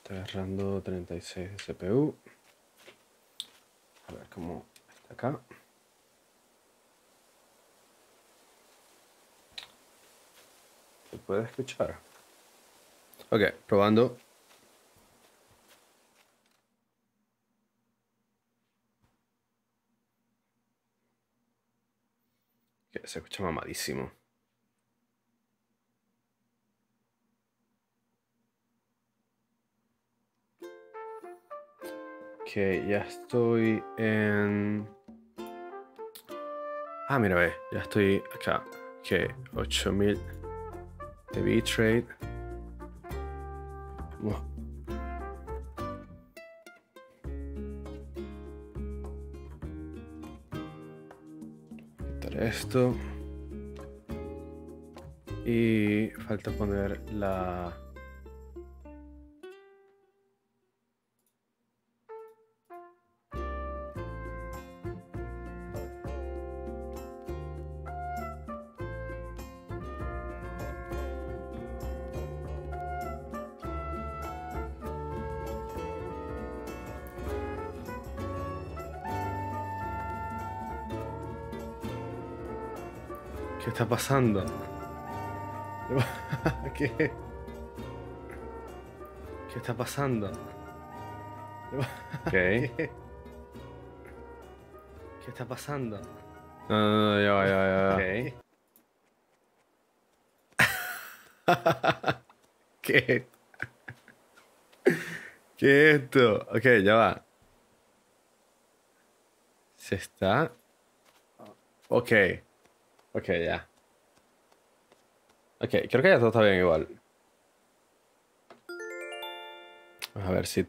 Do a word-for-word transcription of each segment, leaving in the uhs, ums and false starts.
Está agarrando treinta y seis de C P U. A ver cómo está acá. ¿Se puede escuchar? Ok, probando. Ok, se escucha mamadísimo. Ok, ya estoy en... Ah, mira, ve, ya estoy acá. Ok, ocho mil de bitrate. Vamos. Quitar esto. Y falta poner la... ¿Qué está pasando? ¿Qué? ¿Qué está pasando? Ok. ¿Qué? ¿Qué está pasando? No, no, no, ya va, ya va, ya va. Ok. ¿Qué? ¿Qué es esto? Ok, ya va. Se está... Ok. Ok, ya. Ok, creo que ya todo está bien igual. Vamos a ver si...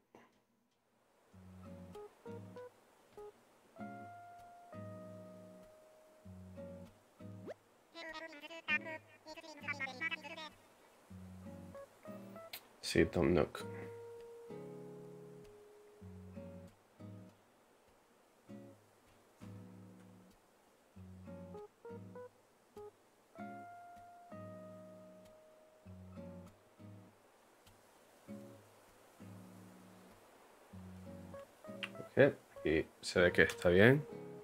Sí, Tom Nook. Ok, y se ve que está bien.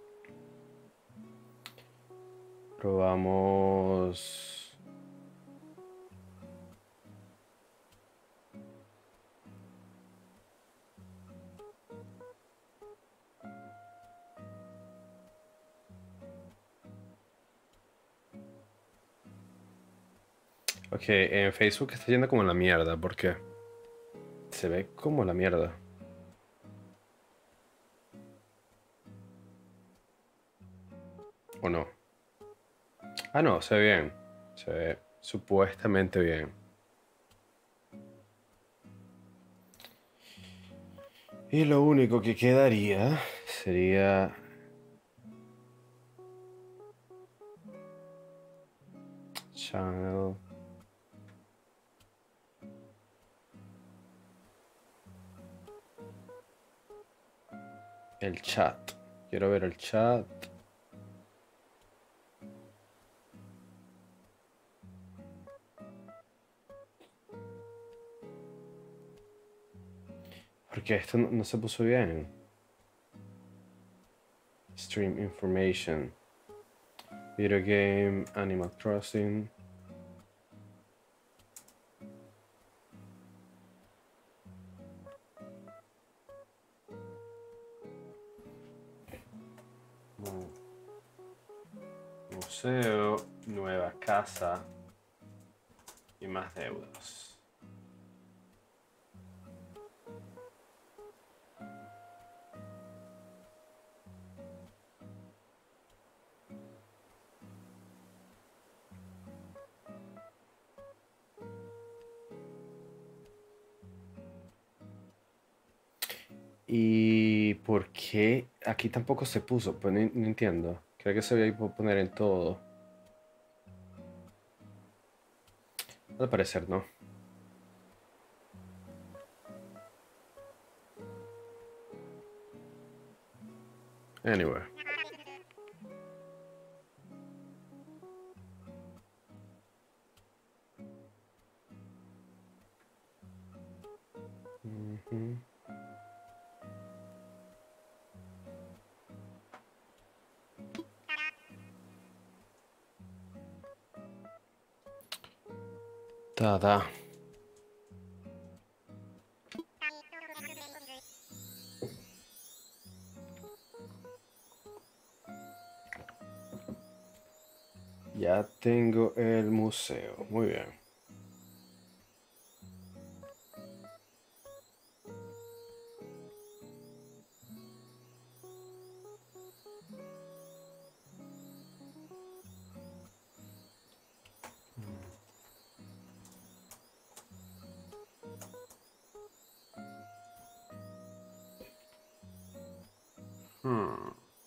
Probamos... Ok, en Facebook está yendo como la mierda, porque se ve como la mierda. ¿O no? Ah, no, se ve bien. Se ve supuestamente bien. Y lo único que quedaría sería... Channel... El chat. Quiero ver el chat. Porque esto no, no se puso bien. Stream information. Video game, Animal Crossing. Museo, nueva casa y más deudas. ¿Y por qué aquí tampoco se puso? Pues no, no entiendo. Creo que se veía poner en todo. Al parecer no. Anyway. Uh-huh. Ta-da. Ya tengo el museo. Muy bien. Hmm.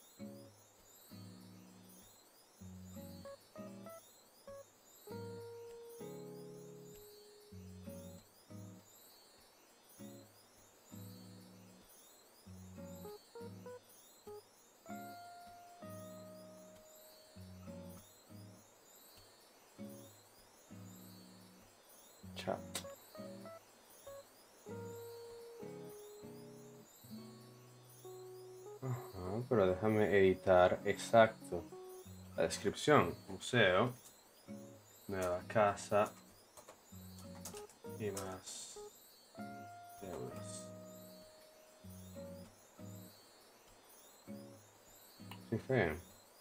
Chat. Ajá, pero déjame editar exacto la descripción. Museo, nueva casa y más deudas. Sí, fe.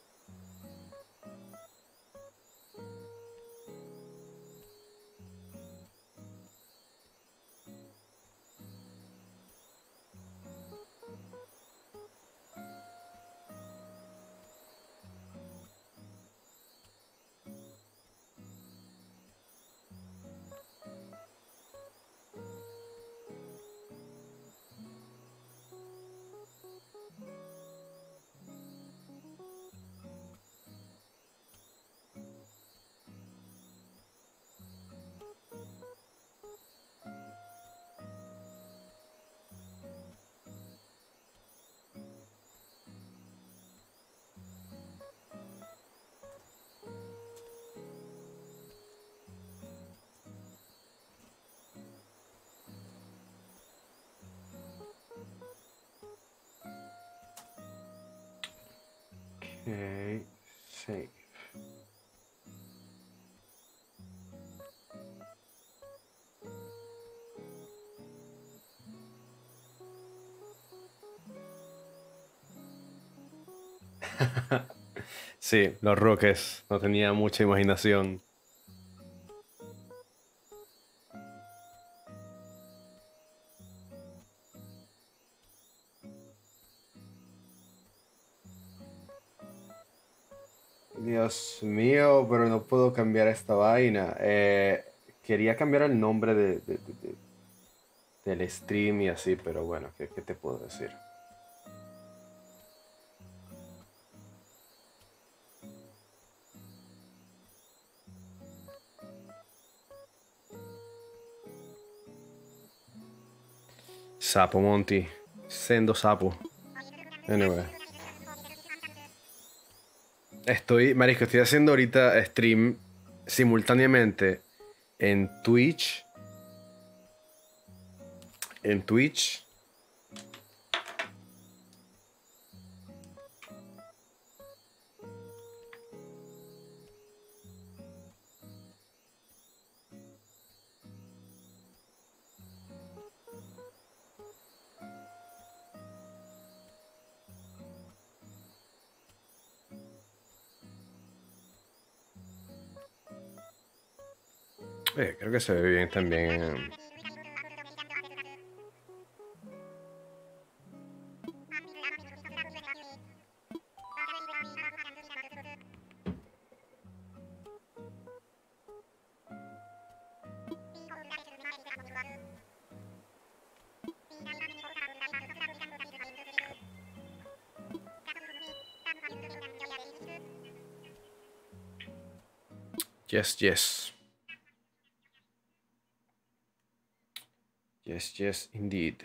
Ok, save. Sí, los Roques. No tenía mucha imaginación. Dios mío, pero no puedo cambiar esta vaina. Eh, quería cambiar el nombre de, de- de- de- del stream y así, pero bueno, ¿qué, qué te puedo decir? Sapo Monty. Sendo sapo. Anyway. Estoy, marisco, estoy haciendo ahorita stream simultáneamente en Twitch. En Twitch. Eh, creo que se ve bien también. eh. Yes, yes. Yes, yes, indeed.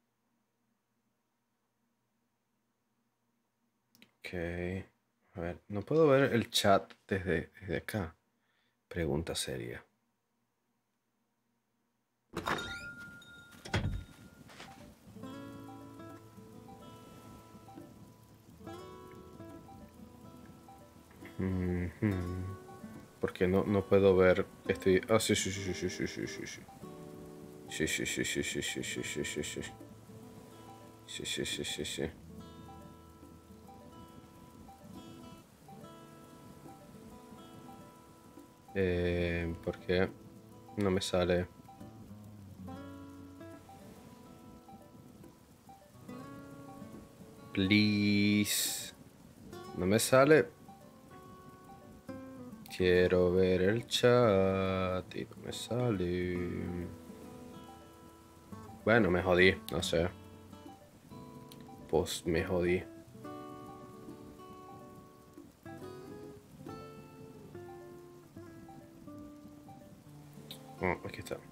Ok. A ver, no puedo ver el chat desde, desde acá. Pregunta seria. Ujú. Porque no, no puedo ver que estoy. Ah, sí, sí, sí, sí, sí, sí, sí, sí. Sí, sí, sí, sí, sí, sí, sí, sí, sí, sí. Sí, sí, sí, sí, sí. Eh, ¿por qué no me sale? Please. No me sale. Quiero ver el chat y no me sale. Bueno, me jodí, no sé. Pues me jodí. Oh, aquí está.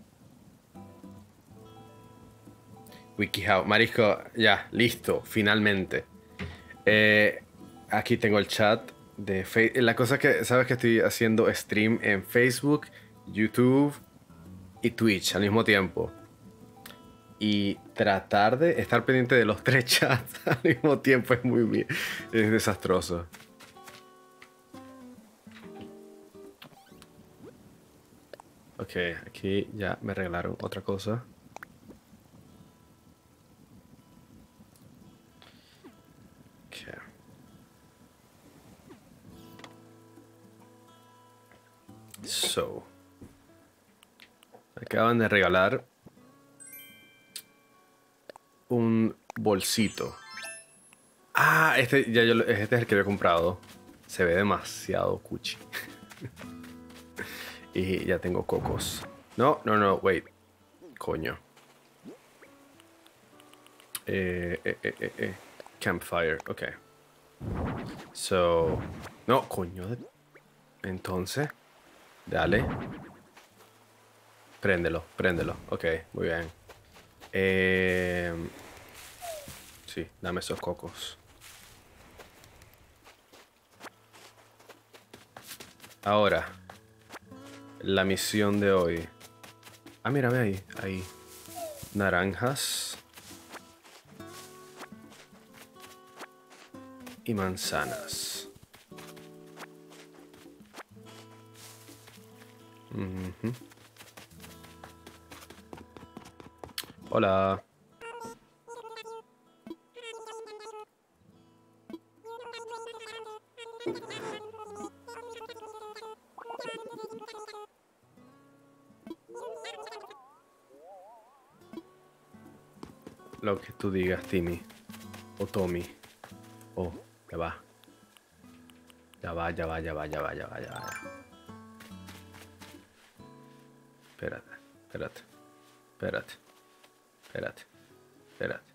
WikiHow. Marisco, ya, listo, finalmente. Eh, aquí tengo el chat de Facebook. La cosa es que, sabes que estoy haciendo stream en Facebook, YouTube y Twitch al mismo tiempo. Y tratar de estar pendiente de los tres chats al mismo tiempo es muy bien. Es desastroso. Ok, aquí ya me regalaron otra cosa. Okay. So. Acaban de regalar un bolsito. Ah, este, ya yo, lo- este es el que había comprado. Se ve demasiado cuchi. Y ya tengo cocos. No, no, no, wait. Coño. Eh, eh, eh, eh, eh. Campfire, ok. So. No, coño. de- Entonces. Dale. Préndelo, préndelo. Ok, muy bien. Eh, sí, dame esos cocos. Ahora. La misión de hoy. Ah, mira, ve ahí. Ahí. Naranjas. Y manzanas. Ujú. Hola. Lo que tú digas, Timmy. O Tommy. Oh, ya va. Ya va, ya va, ya va, ya va, ya va, ya va. Espérate, espérate. Espérate. Espérate. Espérate.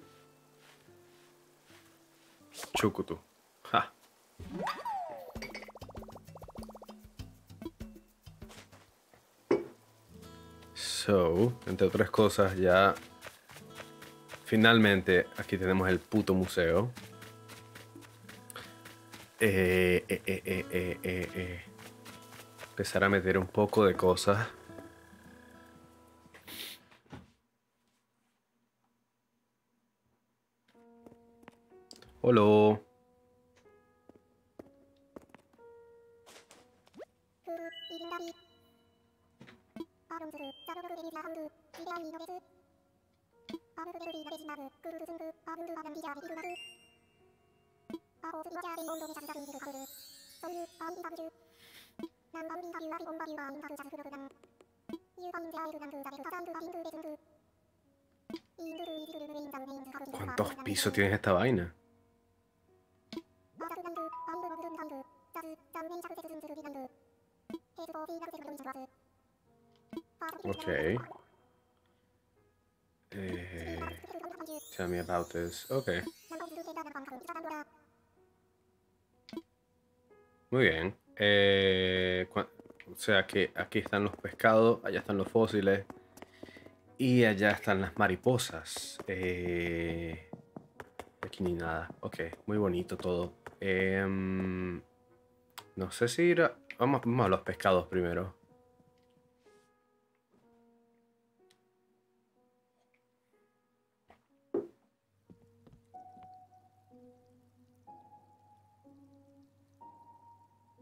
Chucutu. Ja. So, entre otras cosas, ya finalmente aquí tenemos el puto museo. Eh, eh, eh, eh, eh, eh, eh. Empezar a meter un poco de cosas. Hola. ¿Cuántos pisos tienes esta vaina? Ok. Eh, tell me about this. Ok. Muy bien. Eh, cua- o sea que aquí están los pescados, allá están los fósiles y allá están las mariposas. Eh, aquí ni nada. Ok, muy bonito todo. Em, no sé si ir a... Vamos, vamos a los pescados primero.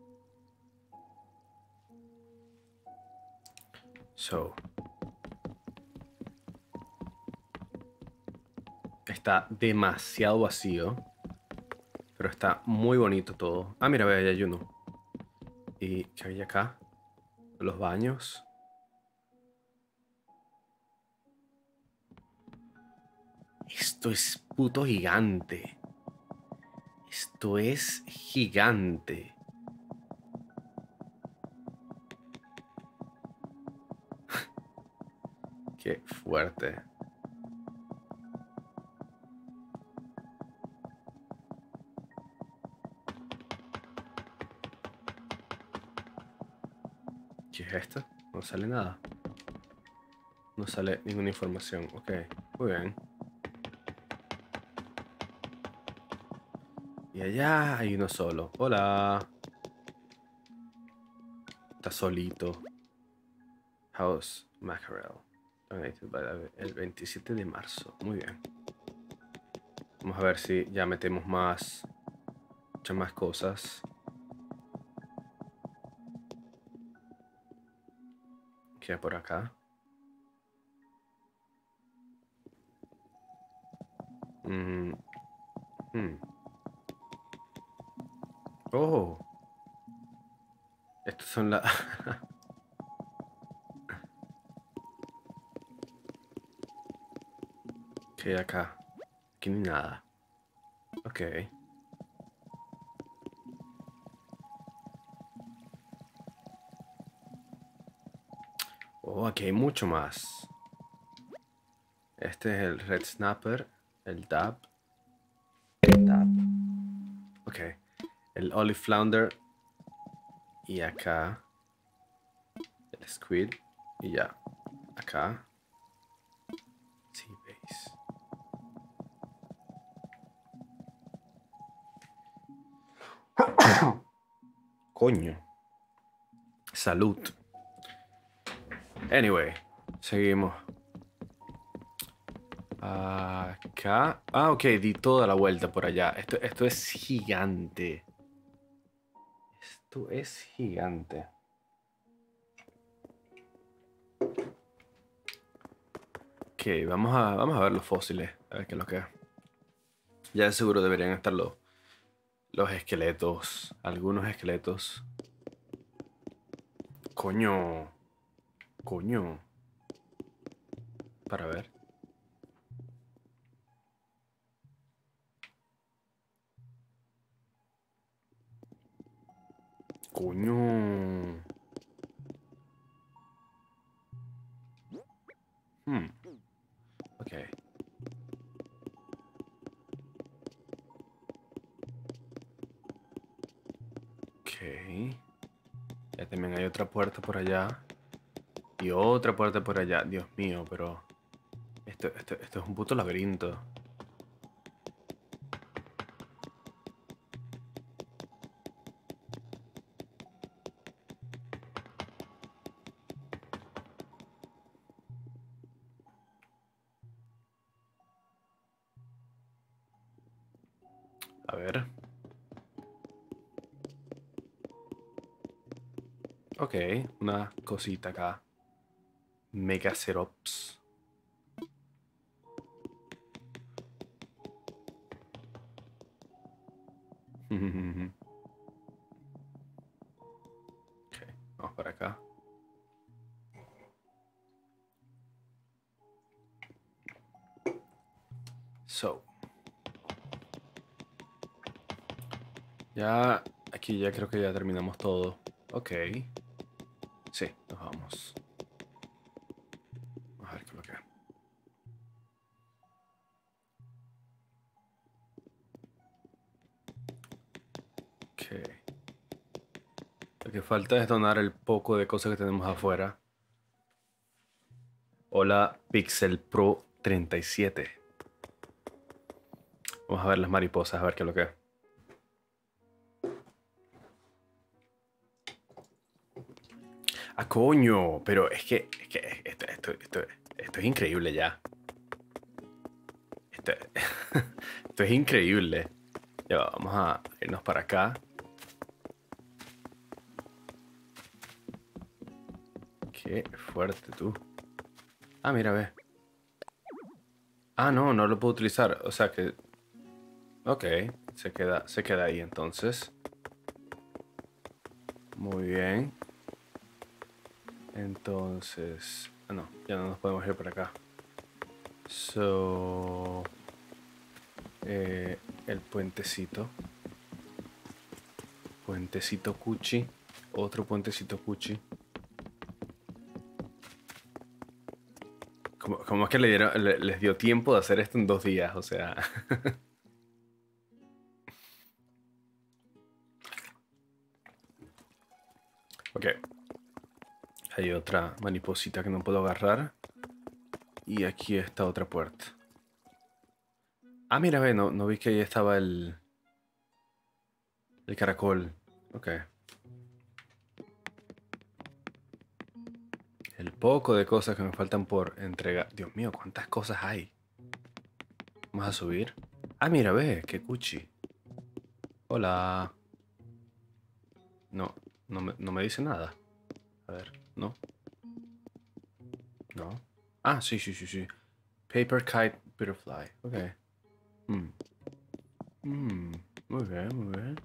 So. Está demasiado vacío. Pero está muy bonito todo. Ah, mira, ve, hay uno. ¿Y qué hay acá? Los baños. Esto es puto gigante. Esto es gigante. Qué fuerte. ¿Qué es esto? No sale nada. No sale ninguna información. Ok, muy bien. Y allá hay uno solo. Hola. Está solito. House Mackerel. Donated by the- el veintisiete de marzo. Muy bien. Vamos a ver si ya metemos más. Muchas más cosas. ¿Qué hay por acá? Mm, hmm. Oh. Estos son las... ¿Qué hay acá? Aquí ni nada. Ok. Oh, aquí hay mucho más. Este es el Red Snapper. El Dab. Dab. Ok. El Olive Flounder. Y acá. El Squid. Y ya. Acá. Sí, veis. Coño. Salud. Anyway. Seguimos. Acá. Ah, ok. Di toda la vuelta por allá. Esto, esto es gigante. Esto es gigante. Ok, vamos a, vamos a ver los fósiles. A ver qué es lo que es. Ya de seguro deberían estar los, los esqueletos. Algunos esqueletos. Coño. Coño. Para ver. Coño. Hmm. Ok. Ok. Ya también hay otra puerta por allá. Y otra puerta por allá. Dios mío, pero... Esto, esto, esto es un puto laberinto. A ver. Ok, una cosita acá. Megacerops. Ok, vamos para acá. So. Ya, aquí ya creo que ya terminamos todo. Ok. Sí, nos vamos. Vamos a ver qué es lo que es. Ok. Lo que falta es donar el poco de cosas que tenemos afuera. Hola, Pixel Pro treinta y siete. Vamos a ver las mariposas, a ver qué es lo que es. Ah, coño, pero es que, es que esto, esto, esto, esto es increíble ya. Esto, esto es increíble. Ya va, vamos a irnos para acá. Qué fuerte tú. Ah, mira, ve. Ah, no, no lo puedo utilizar. O sea que... Ok, se queda, se queda ahí entonces. Muy bien. Entonces... Ah, no, ya no nos podemos ir por acá. So... Eh, el puentecito. Puentecito cuchi. Otro puentecito cuchi. ¿Cómo, cómo es que le dieron, le- les dio tiempo de hacer esto en dos días? O sea... Ok. Hay otra mariposita que no puedo agarrar. Y aquí está otra puerta. Ah, mira, ve, no, no vi que ahí estaba el... El caracol. Ok. El poco de cosas que me faltan por entregar. Dios mío, ¿cuántas cosas hay? Vamos a subir. Ah, mira, ve, qué cuchi. Hola. No, no me, no me dice nada. A ver, no. No. Ah, sí, sí, sí, sí. Paper Kite Butterfly. Ok. Mm. Mm, muy bien, muy bien.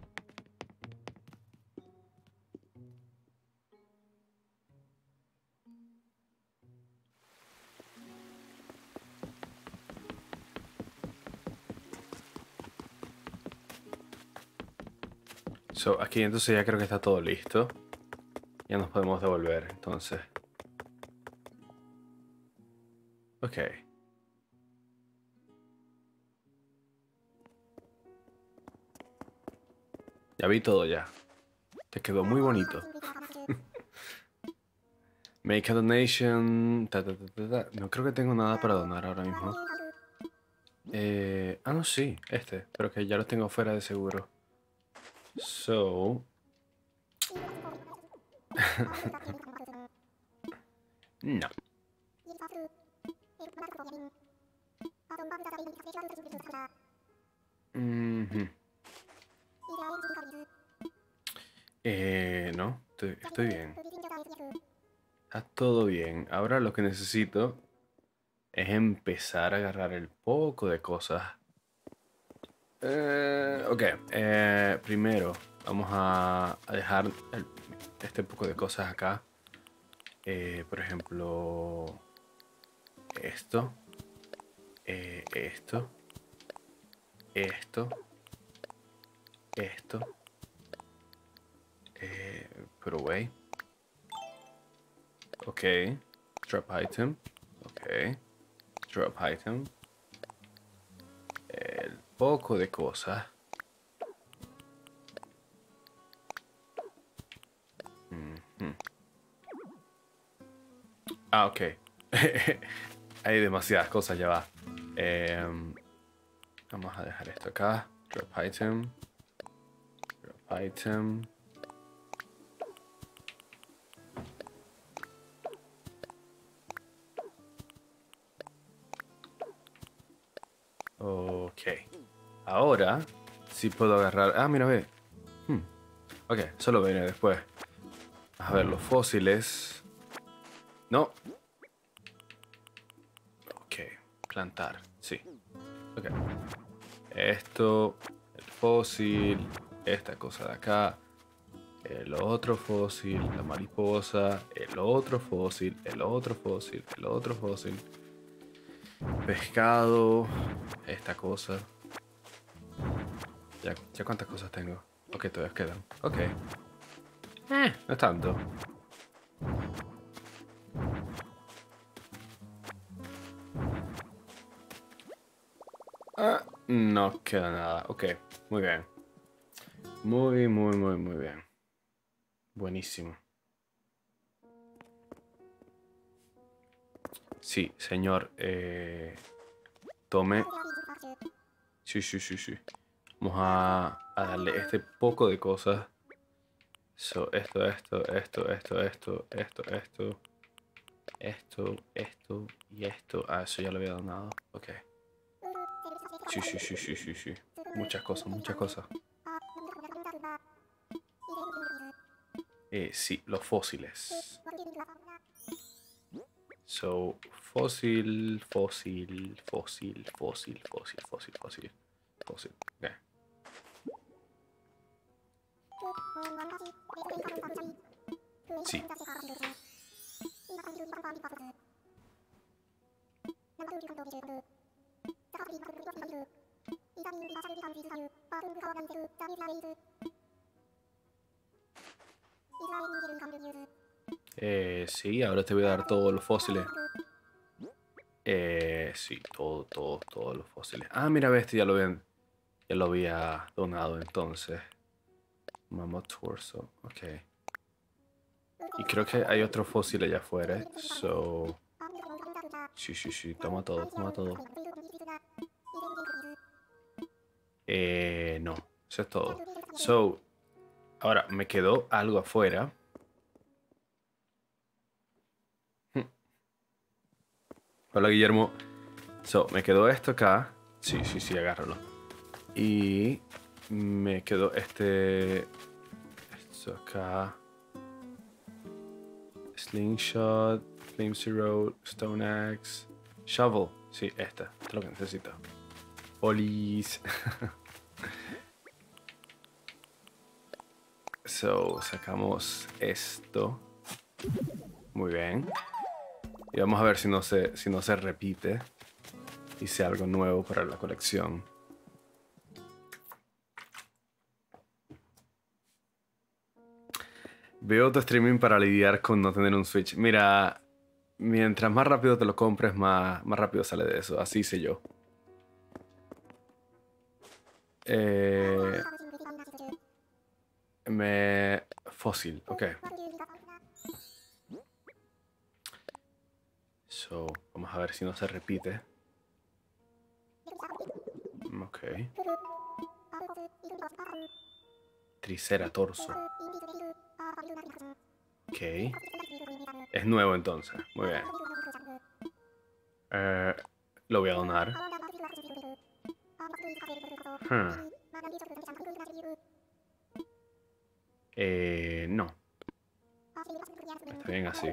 So, aquí entonces ya creo que está todo listo. Ya nos podemos devolver, entonces. Ok. Ya vi todo ya. Te quedó muy bonito. Make a donation. Ta, ta, ta, ta, ta. No creo que tengo nada para donar ahora mismo. Eh, ah, no, sí, este. Pero que ya lo tengo fuera de seguro. So. No. Mhm. Eh, no, estoy, estoy bien. Está todo bien. Ahora lo que necesito es empezar a agarrar el poco de cosas. Eh, ok, eh, primero vamos a, a dejar el- este poco de cosas acá. Eh, por ejemplo, esto, eh, esto, esto, esto. Eh, put away. Ok, drop item. Ok, drop item. El poco de cosas. Ujú. Ah, ok. Hay demasiadas cosas, ya va. Em, vamos a dejar esto acá. Drop item. Drop item. Ok. Ahora sí puedo agarrar. Ah, mira, ve. Hmm. Ok, solo viene después. A ver, los fósiles. No. Ok. Plantar. Sí. Ok. Esto. El fósil. Esta cosa de acá. El otro fósil. La mariposa. El otro fósil. El otro fósil. El otro fósil. Pescado. Esta cosa. Ya, ya cuántas cosas tengo. Ok, todavía quedan. Ok. Eh, no es tanto. Ah, no queda nada. Ok, muy bien. Muy, muy, muy, muy bien. Buenísimo. Sí, señor. Eh, tome. Sí, sí, sí, sí. Vamos a, a darle este poco de cosas. So, esto, esto, esto, esto, esto, esto, esto, esto, esto y esto. Ah, eso ya lo había donado. Ok. Sí, sí, sí, sí, sí, sí. Muchas cosas, muchas cosas. Eh, sí, los fósiles. So, fósil, fósil, fósil, fósil, fósil, fósil, fósil, fósil. Okay. Sí. Eh, sí, ahora te voy a dar todos los fósiles. Eh, sí, todo, todo, todos los fósiles. Ah, mira, ve, este ya lo habían, ya lo había donado entonces. Mammoth torso, ok. Y creo que hay otro fósil allá afuera. So. Sí, sí, sí, toma todo, toma todo. Eh, no, eso es todo. So, ahora me quedó algo afuera. Hola, Guillermo. So, me quedó esto acá. Sí, sí, sí, agárralo. Y me quedó este. Esto acá. Slingshot, Flame Zero, Stone Axe, Shovel. Sí, esta. Esto es lo que necesito. Polis. So, sacamos esto. Muy bien. Y vamos a ver si no se, si no se repite. Hice algo nuevo para la colección. Veo tu streaming para lidiar con no tener un Switch. Mira, mientras más rápido te lo compres, más, más rápido sale de eso. Así hice yo. Eh, me... Fósil, ok. So, vamos a ver si no se repite. Ok. Triceratops. Ok. Es nuevo entonces. Muy bien. Eh, lo voy a donar. Hmm. Eh, no. Está bien así.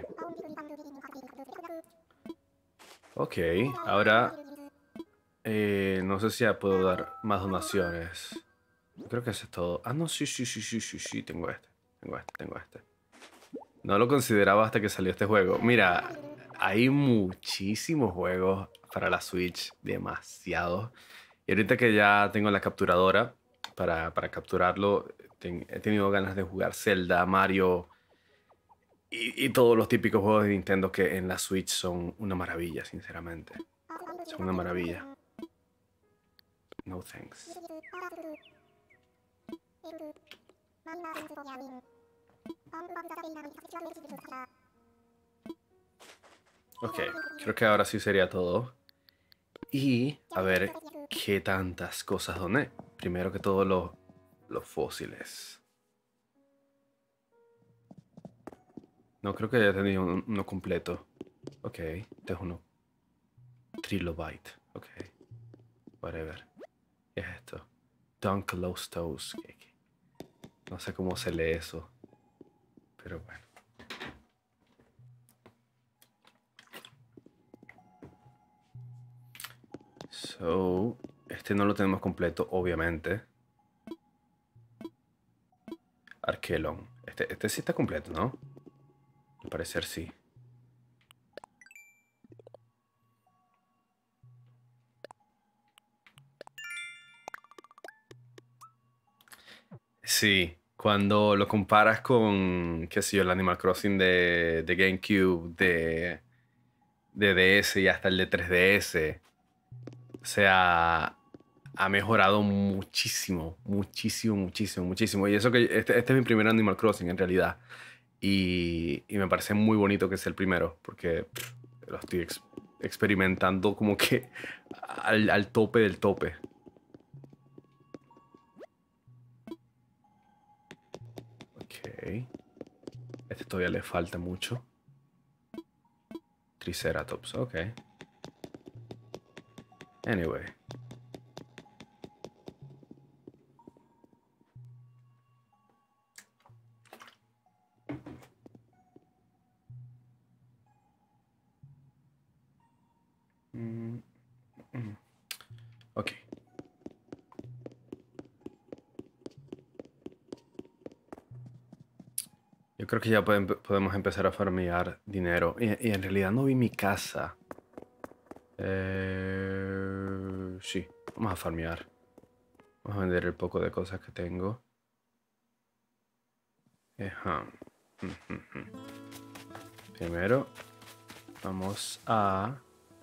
Ok, ahora eh, no sé si ya puedo dar más donaciones. Creo que eso es todo. Ah, no, sí, sí, sí, sí, sí, sí, tengo este. Tengo este, tengo este. No lo consideraba hasta que salió este juego. Mira, hay muchísimos juegos para la Switch, demasiados. Y ahorita que ya tengo la capturadora para, para capturarlo, ten- he tenido ganas de jugar Zelda, Mario y, y todos los típicos juegos de Nintendo que en la Switch son una maravilla, sinceramente. Son una maravilla. No thanks. Ok, creo que ahora sí sería todo. Y a ver qué tantas cosas doné. Primero que todo los, los fósiles. No creo que haya tenido un- uno completo. Ok, este es uno. Trilobite. Ok. Whatever. ¿Qué es esto? Dunk Low Toes. No sé cómo se lee eso. Pero bueno. So, este no lo tenemos completo, obviamente. Arkelon. Este, este sí está completo, ¿no? Al parecer sí. Sí, cuando lo comparas con, qué sé yo, el Animal Crossing de, de GameCube, de, de D S y hasta el de tres D S, o sea, ha mejorado muchísimo, muchísimo, muchísimo, muchísimo. Y eso que este, este es mi primer Animal Crossing en realidad. Y, y me parece muy bonito que sea el primero, porque pff, lo estoy ex- experimentando como que al, al tope del tope. Ok. Este todavía le falta mucho. Triceratops, ok. Anyway. Yo creo que ya pueden- podemos empezar a farmear dinero. Y, y en realidad no vi mi casa. Eh, sí, vamos a farmear. Vamos a vender el poco de cosas que tengo. Ajá. Primero, vamos a...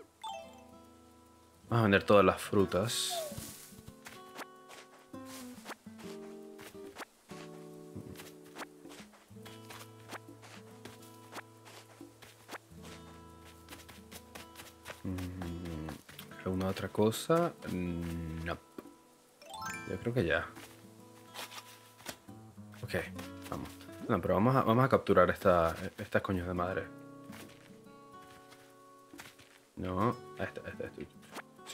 Vamos a vender todas las frutas. ¿Alguna otra cosa? No. Yo creo que ya. Ok, vamos. No, pero vamos a, vamos a capturar esta, estas coños de madre. No, esta, esta, esta. Sí.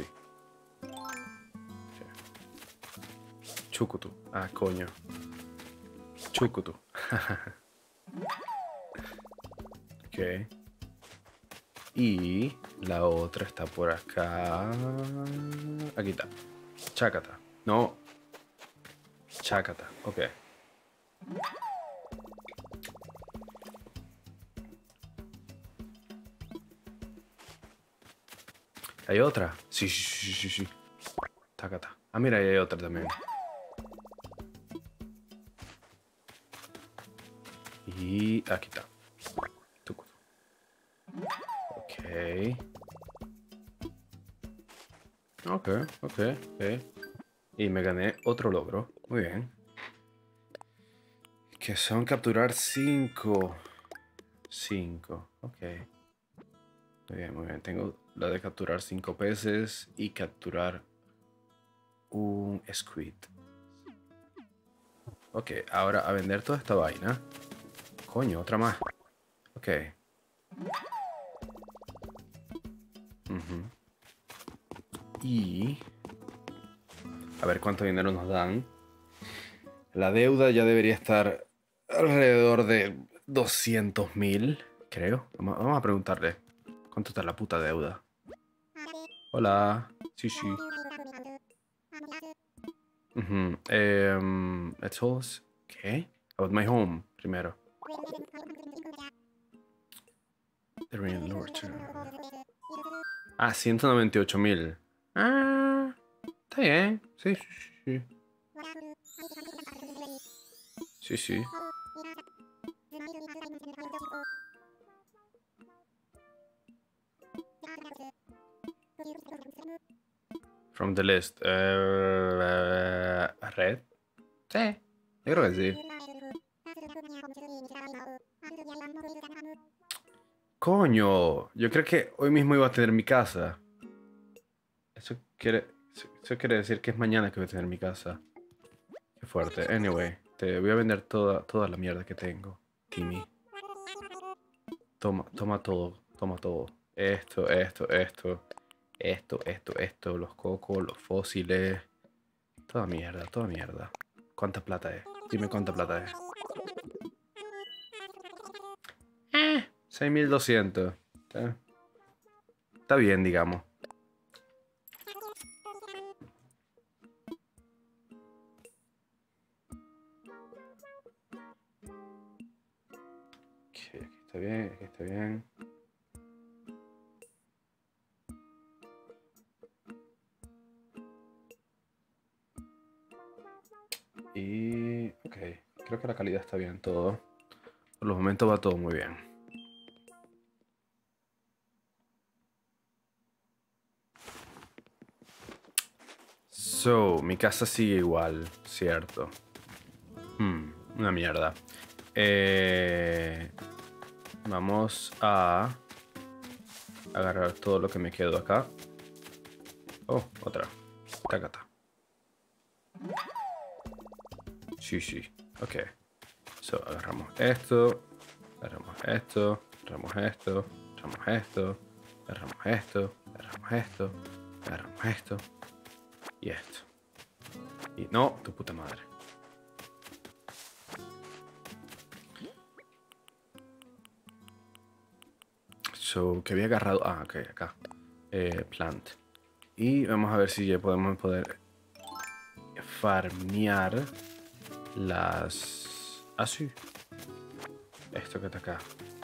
Sí. Chucutu. Ah, coño. Chucutu. Ok. Y la otra está por acá. Aquí está. Chácata. No. Chácata. Ok. ¿Hay otra? Sí, sí, sí, sí, sí. Chácata. Ah, mira, ahí hay otra también. Y aquí está. Tucutu. Ok. Ok, ok, ok. Y me gané otro logro. Muy bien. Que son capturar cinco. Cinco. Ok. Muy bien, muy bien. Tengo la de capturar cinco peces y capturar un squid. Ok, ahora a vender toda esta vaina. Coño, otra más. Ok. Uh-huh. Y... A ver cuánto dinero nos dan. La deuda ya debería estar alrededor de doscientos mil, creo. Vamos, vamos a preguntarle. ¿Cuánto está la puta deuda? Hola. Sí, sí. Uh-huh. Um, let's host. ¿Qué? About my home, primero. The real Lord. Ah, ciento noventa y ocho mil. Ah, está bien. Sí, sí, sí. Sí, sí. From the list. Uh, uh, red. Sí, yo creo que sí. Coño, yo creo que hoy mismo iba a tener mi casa. Eso quiere, eso quiere decir que es mañana que voy a tener mi casa. Qué fuerte. Anyway, te voy a vender toda, toda la mierda que tengo, Timmy. Toma, toma todo, toma todo. Esto, esto, esto. Esto, esto, esto. Los cocos, los fósiles. Toda mierda, toda mierda. ¿Cuánta plata es? Dime cuánta plata es. Eh, seis mil doscientos. Eh, Está bien, digamos. Ok, aquí está bien, aquí está bien. Y... ok, creo que la calidad está bien todo. Por los momentos va todo muy bien. So, mi casa sigue igual, cierto. Hmm, una mierda. Eh, vamos a agarrar todo lo que me quedó acá. Oh, otra. Tacata. Sí, sí. Ok. So, agarramos esto. Agarramos esto. Agarramos esto. Agarramos esto. Agarramos esto. Agarramos esto. Agarramos esto. Y esto. Y no, tu puta madre. So, que había agarrado. Ah, ok, acá. Eh, plant. Y vamos a ver si ya podemos poder farmear las... Ah, sí. Esto que está acá.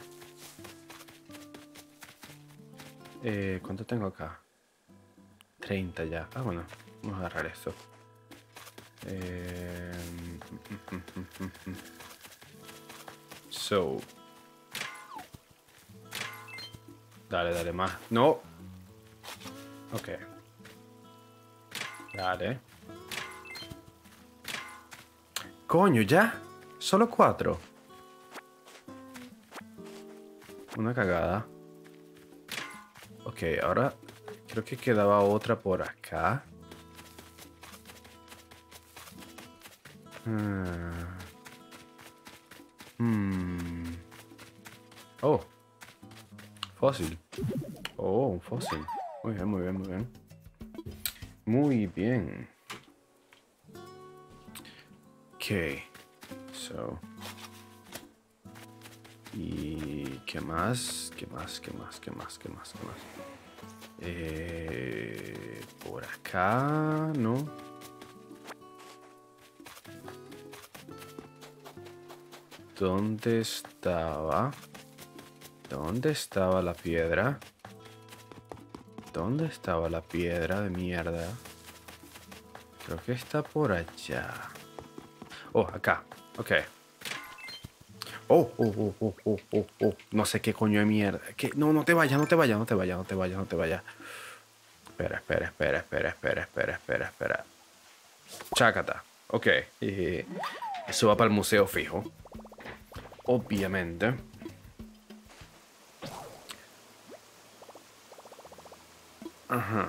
Eh, ¿Cuánto tengo acá? treinta ya. Ah, bueno. Vamos a agarrar esto. Eh... So. Dale, dale más. No. Ok. Dale. Coño, ya. Solo cuatro. Una cagada. Ok, ahora creo que quedaba otra por acá. Hmm. Hmm. Oh. Fósil. Oh, un fósil. Muy bien, muy bien, muy bien. Muy bien. Ok. So. ¿Y qué más? ¿Qué más? ¿Qué más? ¿Qué más? ¿Qué más? ¿Qué más? Eh, por acá, ¿no? ¿Dónde estaba? ¿Dónde estaba la piedra? ¿Dónde estaba la piedra de mierda? Creo que está por allá. Oh, acá. Ok. Oh, oh, oh, oh, oh, oh, oh. No sé qué coño de mierda. ¿Qué? No, no te vayas, no te vayas, no te vayas, no te vayas, no te vayas. Espera, espera, espera, espera, espera, espera, espera, espera. Chácata. Ok. Eh, eso va para el museo fijo. Obviamente. Ajá.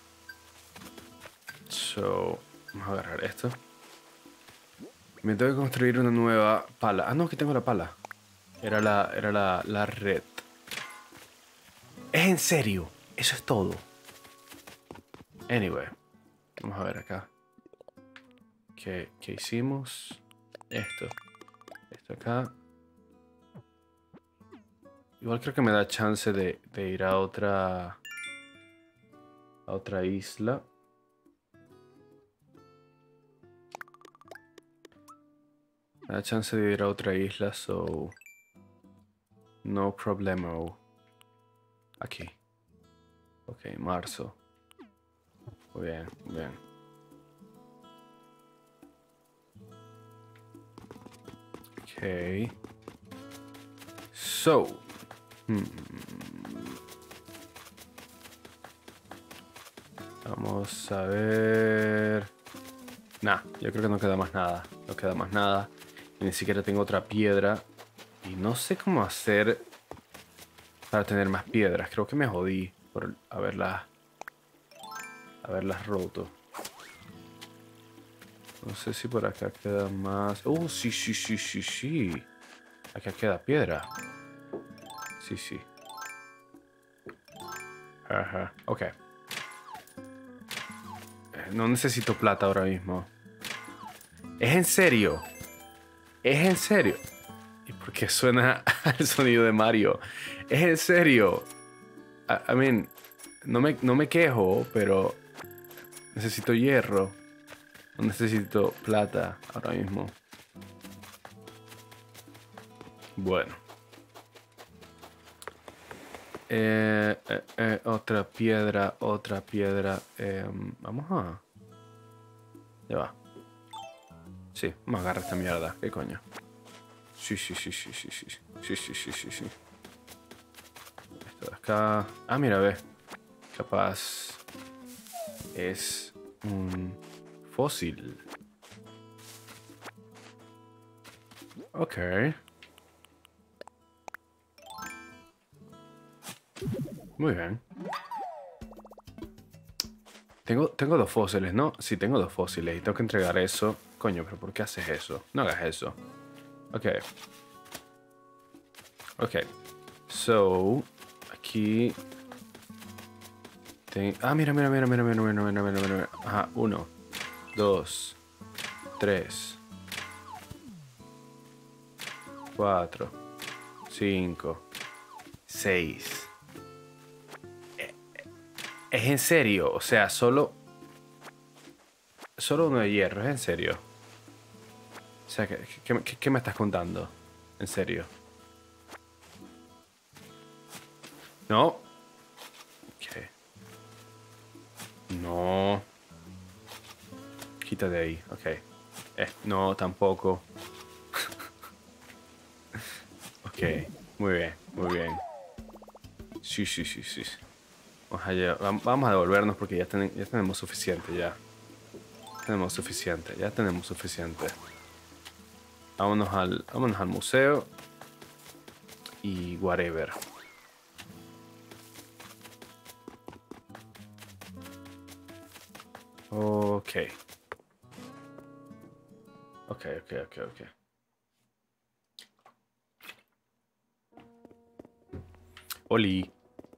So, vamos a agarrar esto. Me tengo que construir una nueva pala. Ah, no, aquí tengo la pala. Era la, era la, la red. Es en serio. Eso es todo. Anyway. Vamos a ver acá. ¿Qué, qué hicimos? Esto. Esto acá. Igual creo que me da chance de, de ir a otra... A otra isla. Me da chance de ir a otra isla, so... No problemo. Aquí. Ok, marzo. Muy bien, muy bien. Ok. So. Hmm. Vamos a ver... Nah, yo creo que no queda más nada. No queda más nada. Y ni siquiera tengo otra piedra. Y no sé cómo hacer para tener más piedras. Creo que me jodí por haberlas... Haberlas roto. No sé si por acá queda más... Oh, sí, sí, sí, sí, sí. Acá queda piedra. Sí, sí. Ajá, ok. No necesito plata ahora mismo. ¿Es en serio? ¿Es en serio? ¿Y por qué suena el sonido de Mario? ¿Es en serio? I, I mean, no me, no me quejo, pero necesito hierro. No necesito plata ahora mismo. Bueno. Eh, eh, eh, otra piedra, otra piedra. Eh, vamos a... Ya va. Sí, vamos a agarrar esta mierda. ¿Qué coño? Sí, sí, sí, sí, sí, sí. Sí, sí, sí, sí, sí. Esto de acá. Ah, mira, ve. Capaz es un fósil. Ok. Muy bien. Tengo, tengo dos fósiles, ¿no? Sí, tengo dos fósiles y tengo que entregar eso. Coño, pero ¿por qué haces eso? No hagas eso. Ok. Ok. So, aquí... Ten... Ah, mira, mira, mira, mira, mira, mira, mira, mira, mira. Ajá, uno, dos, tres, cuatro, cinco, seis. Es en serio, o sea, solo... Solo uno de hierro, es en serio. O sea, ¿qué, qué, qué- qué me estás contando? En serio. No. Ok. No. Quita de ahí. Ok. Eh, no, tampoco. Ok. Muy bien, muy bien. Sí, sí, sí, sí. Vamos a, lle- vam- vamos a devolvernos porque ya, ten- ya tenemos suficiente, ya. Tenemos suficiente, ya tenemos suficiente. Vámonos al, vámonos al museo. Y whatever. Ok. Ok, ok, ok, ok. Oli.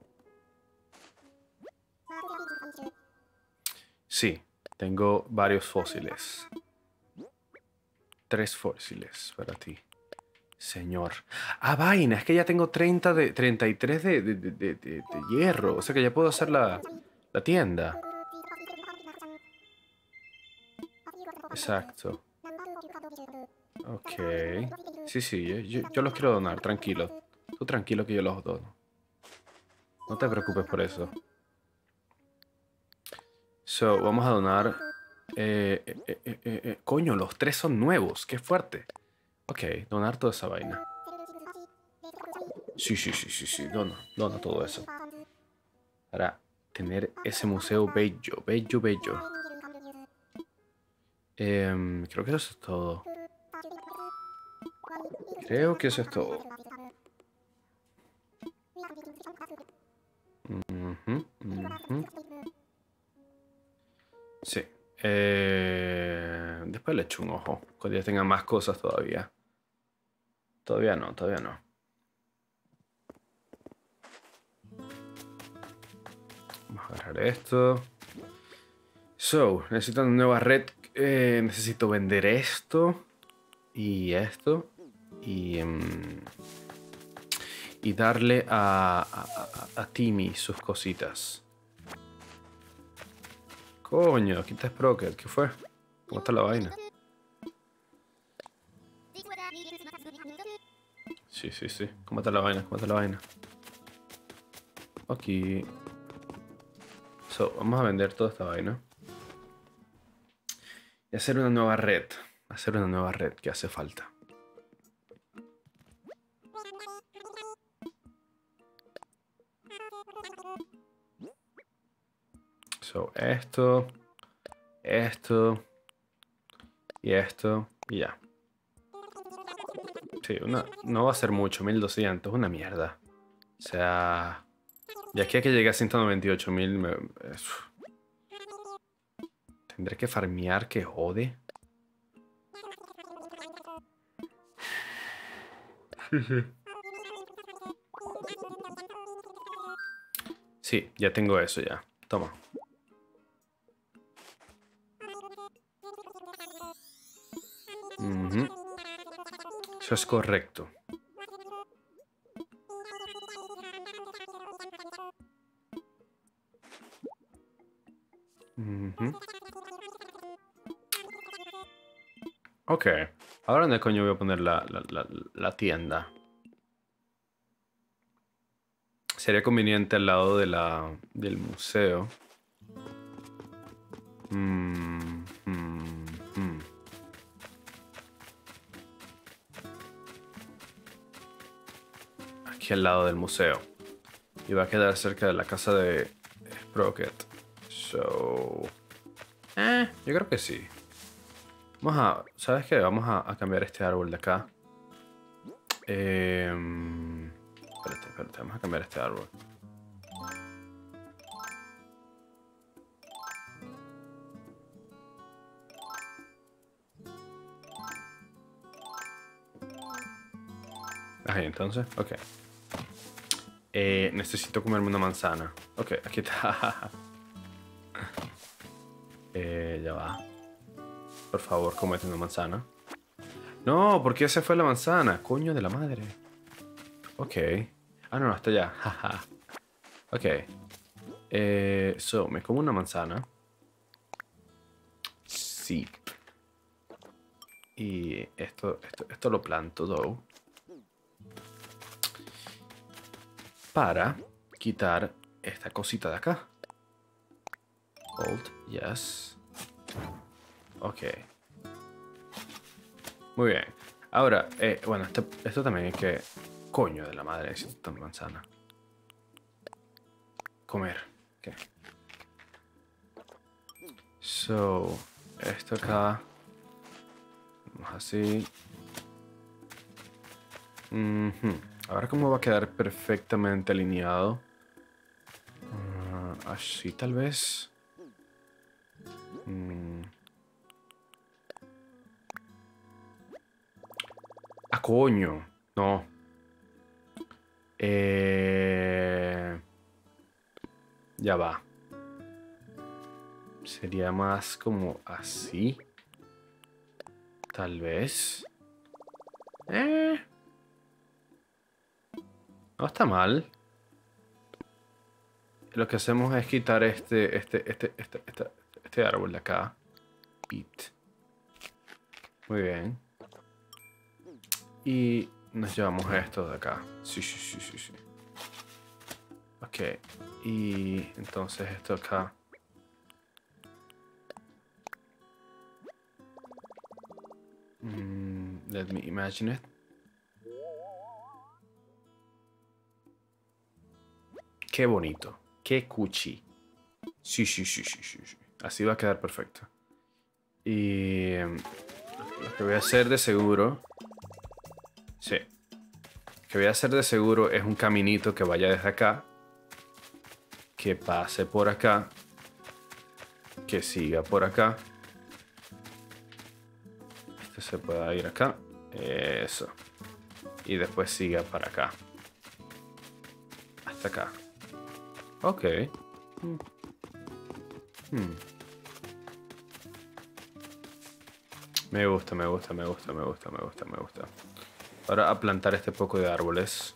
Sí, tengo varios fósiles. Tres fósiles para ti. Señor. Ah, vaina, es que ya tengo treinta de, treinta y tres de, de, de, de, de- de hierro. O sea que ya puedo hacer la, la tienda. Exacto. Ok. Sí, sí, yo, yo- yo los quiero donar, tranquilo. Tú tranquilo que yo los dono. No te preocupes por eso. So, vamos a donar... eh, eh, eh, eh, eh, eh, coño, los tres son nuevos. Qué fuerte. Ok, donar toda esa vaina. Sí, sí, sí, sí, sí. Dona, dona todo eso. Para tener ese museo bello, bello, bello. Em, creo que eso es todo. Creo que eso es todo. Ujú, ujú. Sí. Eh, después le echo un ojo. Cuando ya tenga más cosas todavía. Todavía no, todavía no. Vamos a agarrar esto. So, necesito una nueva red. Eh, necesito vender esto. Y esto. Y... em, y darle a, a, a, a Timmy sus cositas. Coño, aquí está Sprocket. ¿Qué fue? ¿Cómo está la vaina? Sí, sí, sí. ¿Cómo está la vaina? ¿Cómo está la vaina? Aquí. So, vamos a vender toda esta vaina. Y hacer una nueva red. Hacer una nueva red que hace falta. So, esto. Esto. Y esto. Y ya. Sí, una, no va a ser mucho. mil doscientos. Una mierda. O sea... Y aquí a que llegue a ciento noventa y ocho mil... Me... Tendré que farmear que jode. Sí, ya tengo eso ya. Toma. Ujú. Eso es correcto. Ujú. Ok. Ahora dónde coño voy a poner la, la, la, la tienda. Sería conveniente al lado de la, del museo. Mm, mm, mm. Aquí al lado del museo. Y va a quedar cerca de la casa de Sprocket. So... Eh, yo creo que sí. Vamos a... ¿Sabes qué? Vamos a, a cambiar este árbol de acá. Eh, espérate, espérate. Vamos a cambiar este árbol. Ahí, entonces. Ok. Eh, necesito comerme una manzana. Ok, aquí está. eh, ya va. Por favor, cómete una manzana. No, ¿por qué se fue la manzana? Coño de la madre. Ok. Ah, no, no, está allá. ok. Eh, so, me como una manzana. Sí. Y esto, esto, esto lo planto, though. Para quitar esta cosita de acá. Hold, yes. Ok. Muy bien. Ahora, eh, bueno, esto, esto también es que... Coño de la madre, necesito esta manzana. Comer. Ok. So, esto acá. Vamos así. Uh-huh. Ahora cómo va a quedar perfectamente alineado. Uh, así tal vez. Mm. Ah, coño. No. Eh... Ya va. Sería más como así. Tal vez. Eh... No está mal. Lo que hacemos es quitar este, este, este, este, este, este árbol de acá. Eat. Muy bien. Y nos llevamos esto de acá. Sí, sí, sí, sí, sí. Ok. Y entonces esto acá. Mm, let me imagine it. Qué bonito. Qué cuchi. Sí, sí, sí, sí, sí, sí. Así va a quedar perfecto. Y em, lo que voy a hacer de seguro... Sí. Lo que voy a hacer de seguro es un caminito que vaya desde acá. Que pase por acá. Que siga por acá. Este se pueda ir acá. Eso. Y después siga para acá. Hasta acá. Ok. Hmm. Hmm. Me gusta, me gusta, me gusta, me gusta, me gusta, me gusta. Ahora a plantar este poco de árboles.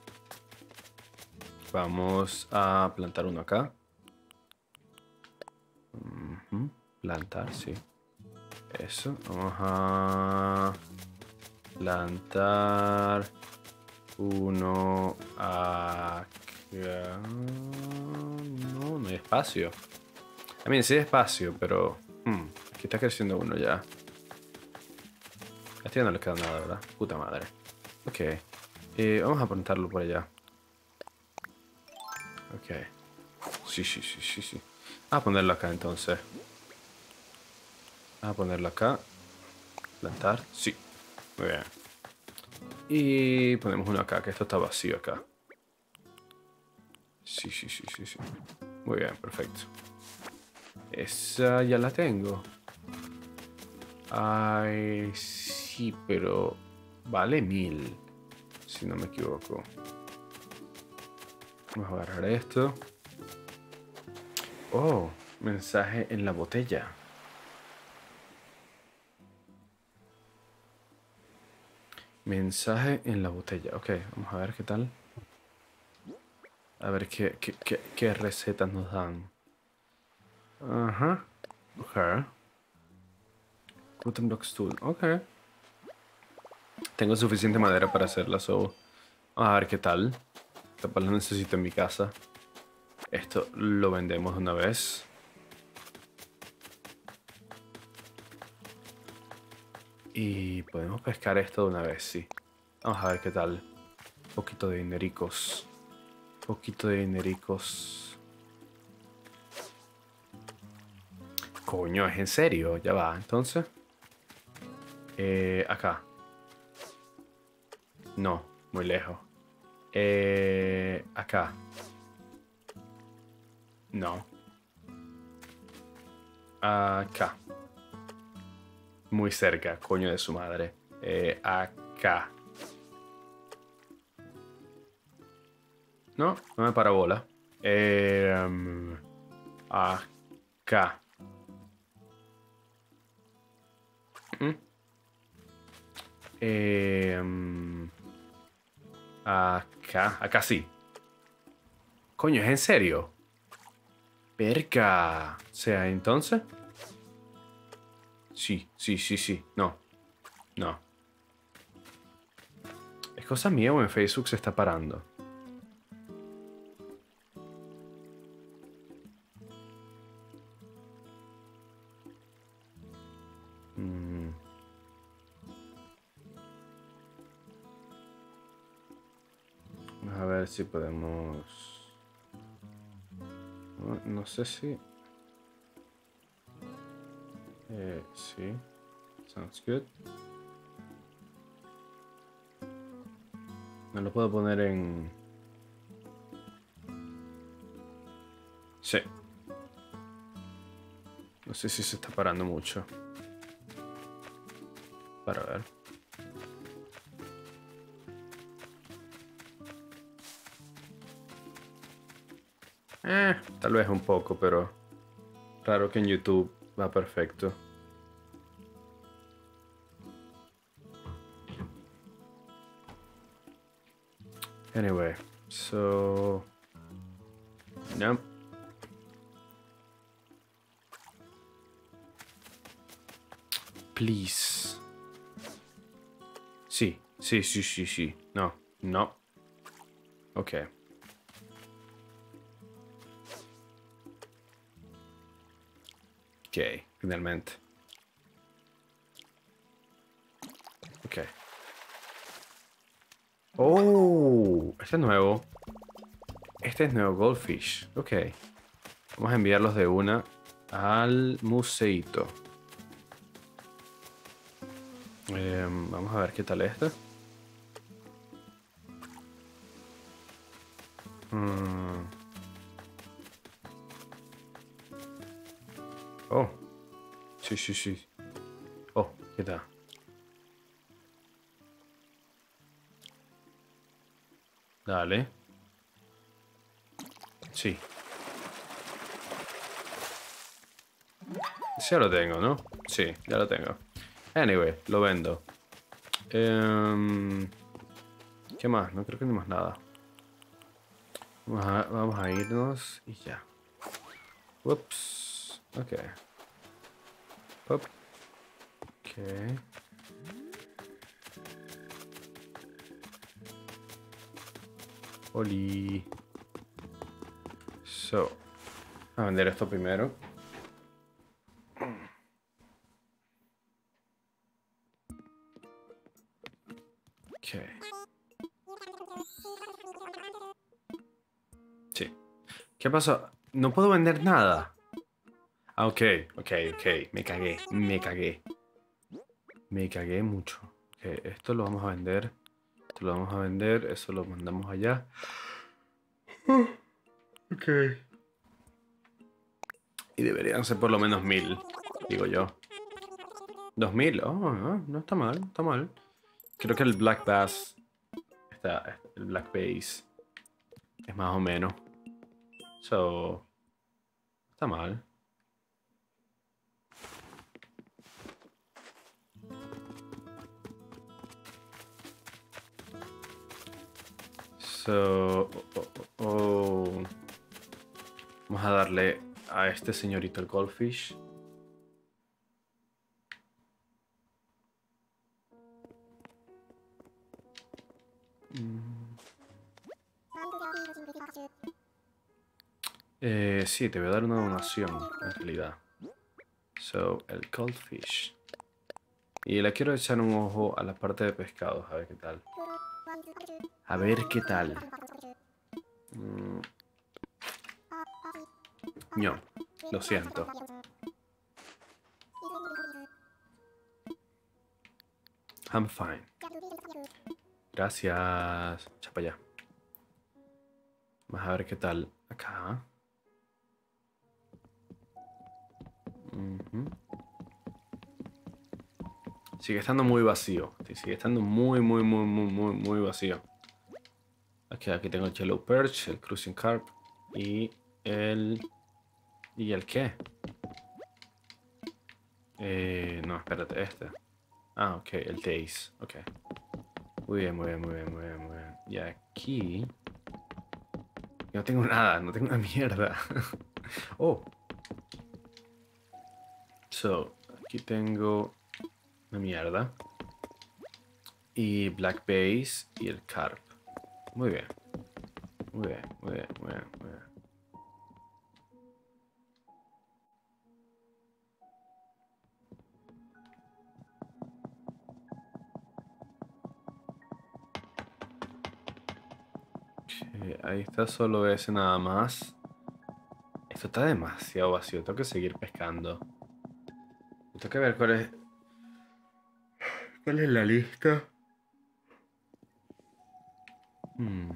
Vamos a plantar uno acá. Uh-huh. Plantar, sí. Eso. Vamos a plantar uno acá. No, no hay espacio. A mí sí hay espacio, pero... Hmm, aquí está creciendo uno ya. A este ya no le queda nada, ¿verdad? Puta madre. Ok. Eh, vamos a plantarlo por allá. Ok. Sí, sí, sí, sí, sí. Vamos a ponerlo acá entonces. Vamos a ponerlo acá. Plantar. Sí. Muy bien. Y ponemos uno acá, que esto está vacío acá. Sí, sí, sí, sí, sí. Muy bien, perfecto. Esa ya la tengo. Ay, sí, pero vale mil, si no me equivoco. Vamos a agarrar esto. Oh, mensaje en la botella. Mensaje en la botella. Ok, vamos a ver qué tal. A ver qué, qué, qué, qué recetas nos dan. Ajá. Ok. Cotton block stool. Ok. Tengo suficiente madera para hacerla, so... Vamos a ver qué tal. Capaz lo necesito en mi casa. Esto lo vendemos de una vez. Y podemos pescar esto de una vez, sí. Vamos a ver qué tal. Un poquito de dinericos. Un poquito de dinericos. Coño, ¿es en serio? Ya va, entonces. Eh, acá. No, muy lejos. Eh, acá. No. Acá. Muy cerca, coño de su madre. Eh, acá. No, no me para bola. Eh, um, acá. ¿Mm? Eh, um, acá. Acá sí. Coño, ¿es en serio? Perca. O sea, entonces. Sí, sí, sí, sí. No. No. ¿Es cosa mía o en Facebook se está parando? Mm. Vamos a ver si podemos... No, no sé si... Eh, sí. Sounds good. No lo puedo poner en... Sí. No sé si se está parando mucho. Para ver. Eh, tal vez un poco, pero... Raro que en YouTube va perfecto. Anyway, so... No. Please. Sí, sí, sí, sí, sí. No, no. Ok. Ok, finalmente. Ok. Oh, este es nuevo. Este es nuevo Goldfish. Ok. Vamos a enviarlos de una al museito. Eh, vamos a ver qué tal este. Mm. Oh. Sí, sí, sí. Oh, ¿qué tal? Dale. Sí. Ya lo tengo, ¿no? Sí, ya lo tengo. Anyway, lo vendo. Um, ¿Qué más? No creo que ni más nada. Vamos a, vamos a irnos y ya. Ups. Ok. Up. Ok. Oli. So. A vender esto primero. Ok. Sí. ¿Qué pasó? No puedo vender nada. Ah, ok, ok, ok. Me cagué, me cagué. Me cagué mucho. Ok, esto lo vamos a vender. Esto lo vamos a vender. Eso lo mandamos allá. Ok. Y deberían ser por lo menos mil, digo yo. Dos mil. Oh, no, no está mal, no está mal. Creo que el Black Bass está, el Black Bass es más o menos. So, está mal. So, oh, oh, oh. Vamos a darle a este señorito el Goldfish. Eh, sí, te voy a dar una donación, en realidad. So, el Goldfish. Y le quiero echar un ojo a la parte de pescados, a ver qué tal. A ver qué tal. Mm. No, lo siento. I'm fine. Gracias. Echa para allá. Vamos a ver qué tal acá. Uh-huh. Sigue estando muy vacío. Sigue estando muy, muy, muy, muy, muy, muy vacío. Aquí, aquí tengo el Yellow Perch, el Cruising Carp y el... ¿Y el qué? Eh, no, espérate, este. Ah, ok, el Days. Ok. Muy bien, muy bien, muy bien, muy bien, muy bien. Y aquí... No tengo nada, no tengo una mierda. Oh. So, aquí tengo una mierda. Y Black Base y el Carp. Muy bien. Muy bien, muy bien, muy bien, muy bien. Eh, ahí está solo ese nada más. Esto está demasiado vacío. Tengo que seguir pescando. Tengo que ver cuál es... ¿Cuál es la lista? Hmm.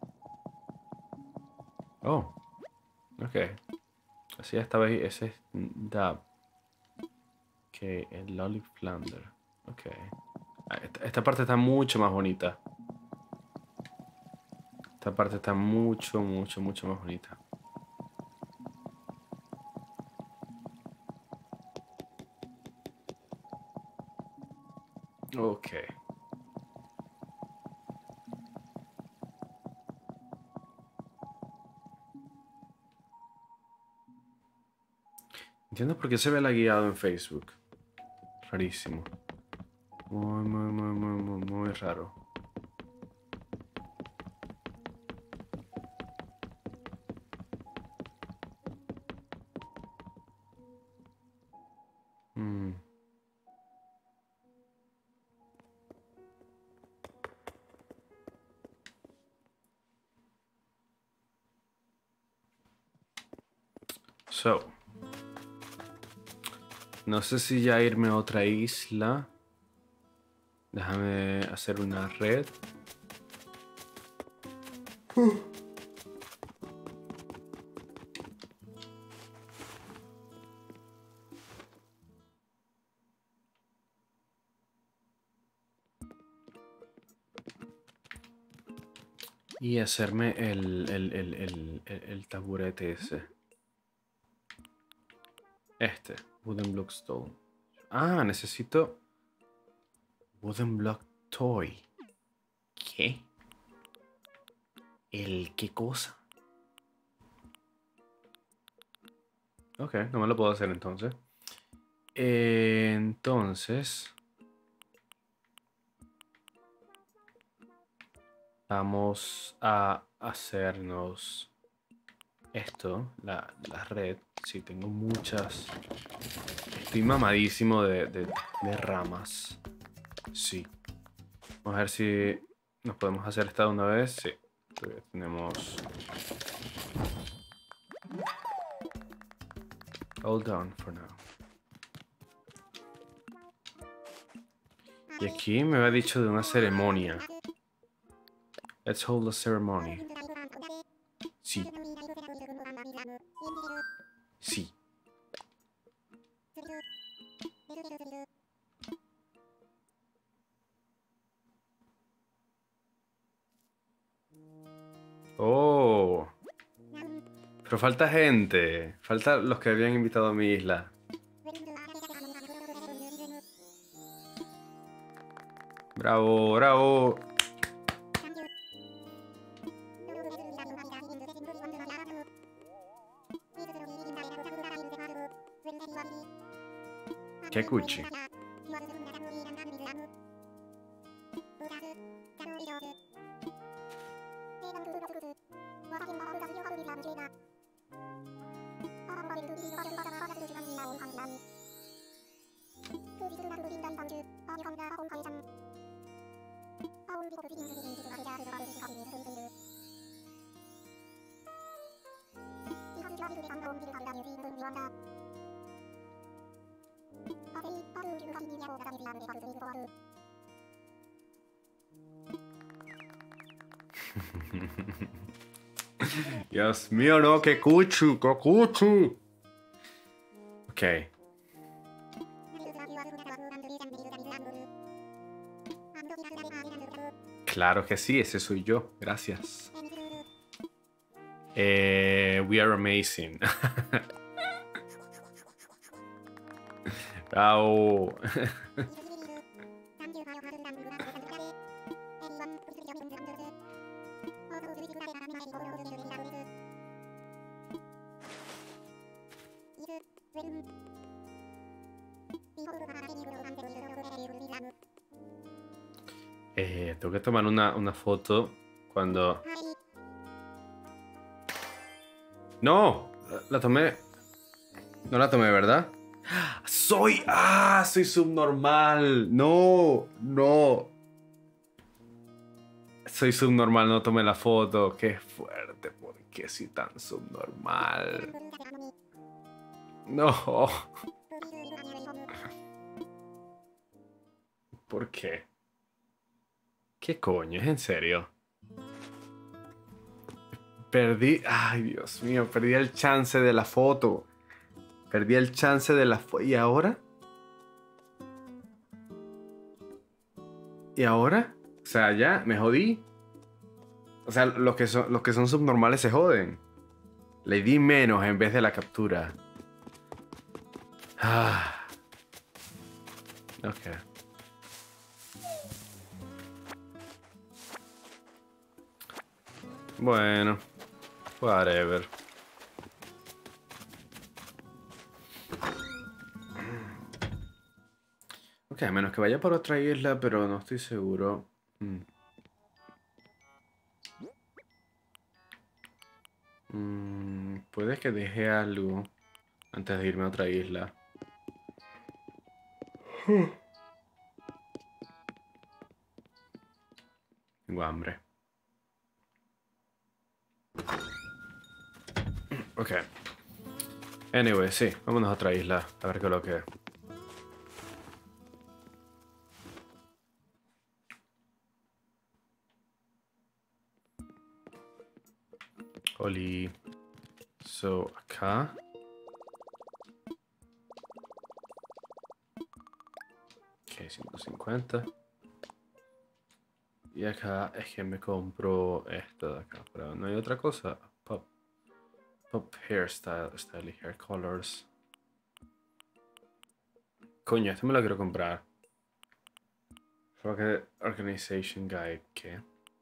Oh. Ok. Así esta vez ese es Dab. Ok, el Lolly Flander. Ok. Esta, esta parte está mucho más bonita. Esta parte está mucho, mucho, mucho más bonita. Ok. Entiendo por qué se ve la guiado en Facebook. Rarísimo. Muy, muy, muy, muy, muy, muy raro. Mm. So. No sé si ya irme a otra isla. Déjame hacer una red. Uh. Y hacerme el, el, el, el, el, el taburete ese. Este. Wooden Block Stone. Ah, necesito... Wooden Block Toy. ¿Qué? ¿El qué cosa? Ok, no me lo puedo hacer entonces. Eh, entonces... Vamos a hacernos esto, la, la red. Sí, tengo muchas. Estoy mamadísimo de, de, de ramas. Sí. Vamos a ver si nos podemos hacer esta de una vez. Sí. Todavía tenemos... Hold on for now. Y aquí me había dicho de una ceremonia. Let's hold a ceremony. Sí. Sí. Oh. Pero falta gente. Falta los que habían invitado a mi isla. Bravo, bravo. Qué cuchi. Dios mío, no, qué cuchu, qué cuchu. Ok. Claro que sí, ese soy yo. Gracias. Eh, we are amazing. Bravo. Eh, tengo que tomar una, una foto cuando... ¡No! La, la tomé... No la tomé, ¿verdad? ¡Soy... ¡Ah! Soy subnormal. No, no. soy subnormal, no tomé la foto. Qué fuerte, ¿por qué soy tan subnormal? No. ¿Por qué? ¿Qué coño? ¿Es en serio? Perdí... Ay, Dios mío, perdí el chance de la foto. Perdí el chance de la foto. ¿Y ahora? ¿Y ahora? O sea, ya, me jodí. O sea, los que son, los que son subnormales se joden. Le di menos en vez de la captura. Ah. Ok. Bueno. Whatever. Ok, a menos que vaya por otra isla, pero no estoy seguro. Mm. Mm, puede que deje algo antes de irme a otra isla. Tengo hambre. Ok. Anyway, sí, vámonos a otra isla. A ver qué es lo que es. Oli. So, acá. Ok, ciento cincuenta. Y acá es que me compro esto de acá. Pero no hay otra cosa. Pop. Pop hairstyle. Style y hair colors. Coño, este me lo quiero comprar. Rocket Organization Guide. ¿Qué?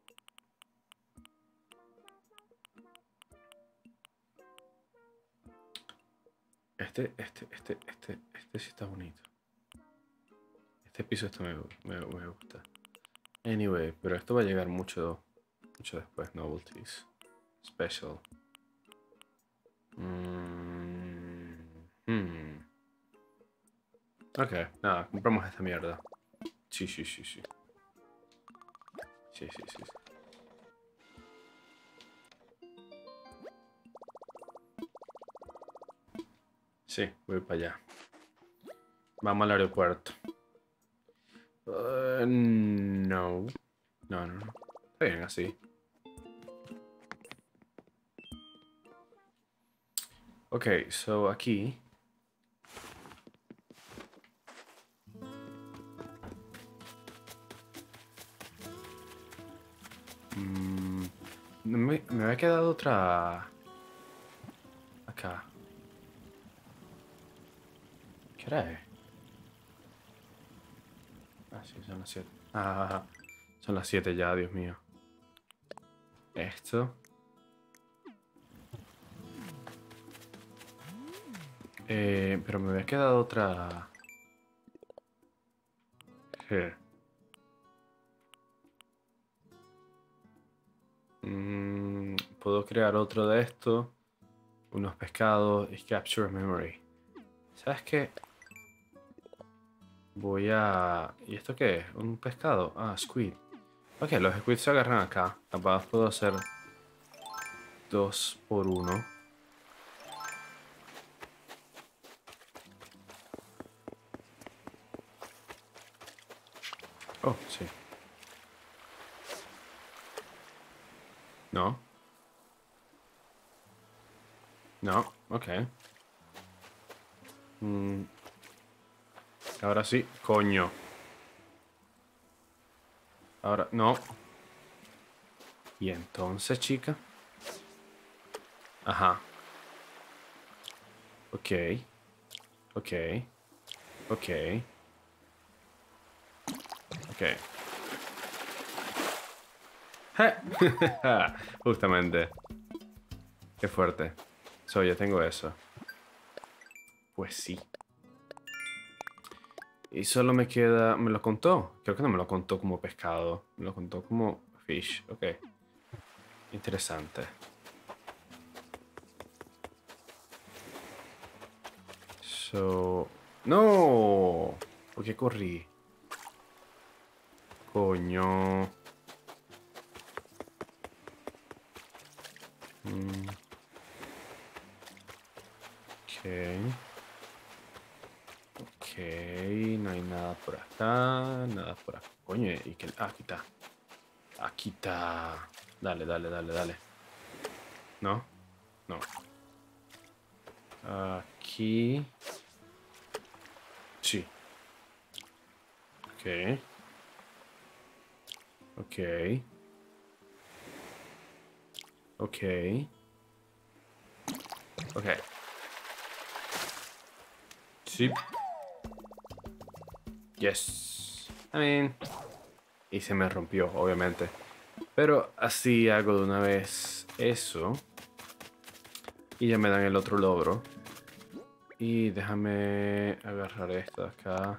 Este, este, este, este, este sí está bonito. Este piso está me, me, me gusta. Anyway, pero esto va a llegar mucho, mucho después. Novelties. Special. Mm, hmm. Ok, nada, compramos esta mierda. Sí, sí, sí, sí. Sí, sí, sí. Sí, voy para allá. Vamos al aeropuerto. Uh, no. No, no, no. Está bien así. Ok, so aquí. Mm, me, me había quedado otra. Acá. ¿Qué hora es? Ah, sí, son las siete. Ah, son las siete ya, Dios mío. Esto. Eh, pero me había quedado otra. Here. Mm, puedo crear otro de estos. Unos pescados y capture memory. ¿Sabes qué? Voy a... ¿Y esto qué es? ¿Un pescado? Ah, squid. Ok, los squids se agarran acá. Capaz puedo hacer dos por uno. Oh, sí. No. No, ok. Mm, ahora sí, coño. Ahora, no. Y entonces, chica. Ajá. Ok. Ok. Ok. Ok. Justamente. Qué fuerte. So, yo tengo eso. Pues sí. Y solo me queda... ¿Me lo contó? Creo que no me lo contó como pescado. Me lo contó como fish. Ok. Interesante. So... ¡No! ¿Por qué corrí? Coño. Mm. Ok. Ok, no hay nada por acá, nada por acá. Coño, y que... ah, aquí está. Aquí está. Dale, dale, dale, dale. ¿No? No. Aquí. Sí. Ok. Ok. Ok. Ok. Sí. Yes. I mean... Y se me rompió, obviamente. Pero así hago de una vez eso. Y ya me dan el otro logro. Y déjame agarrar esto de acá.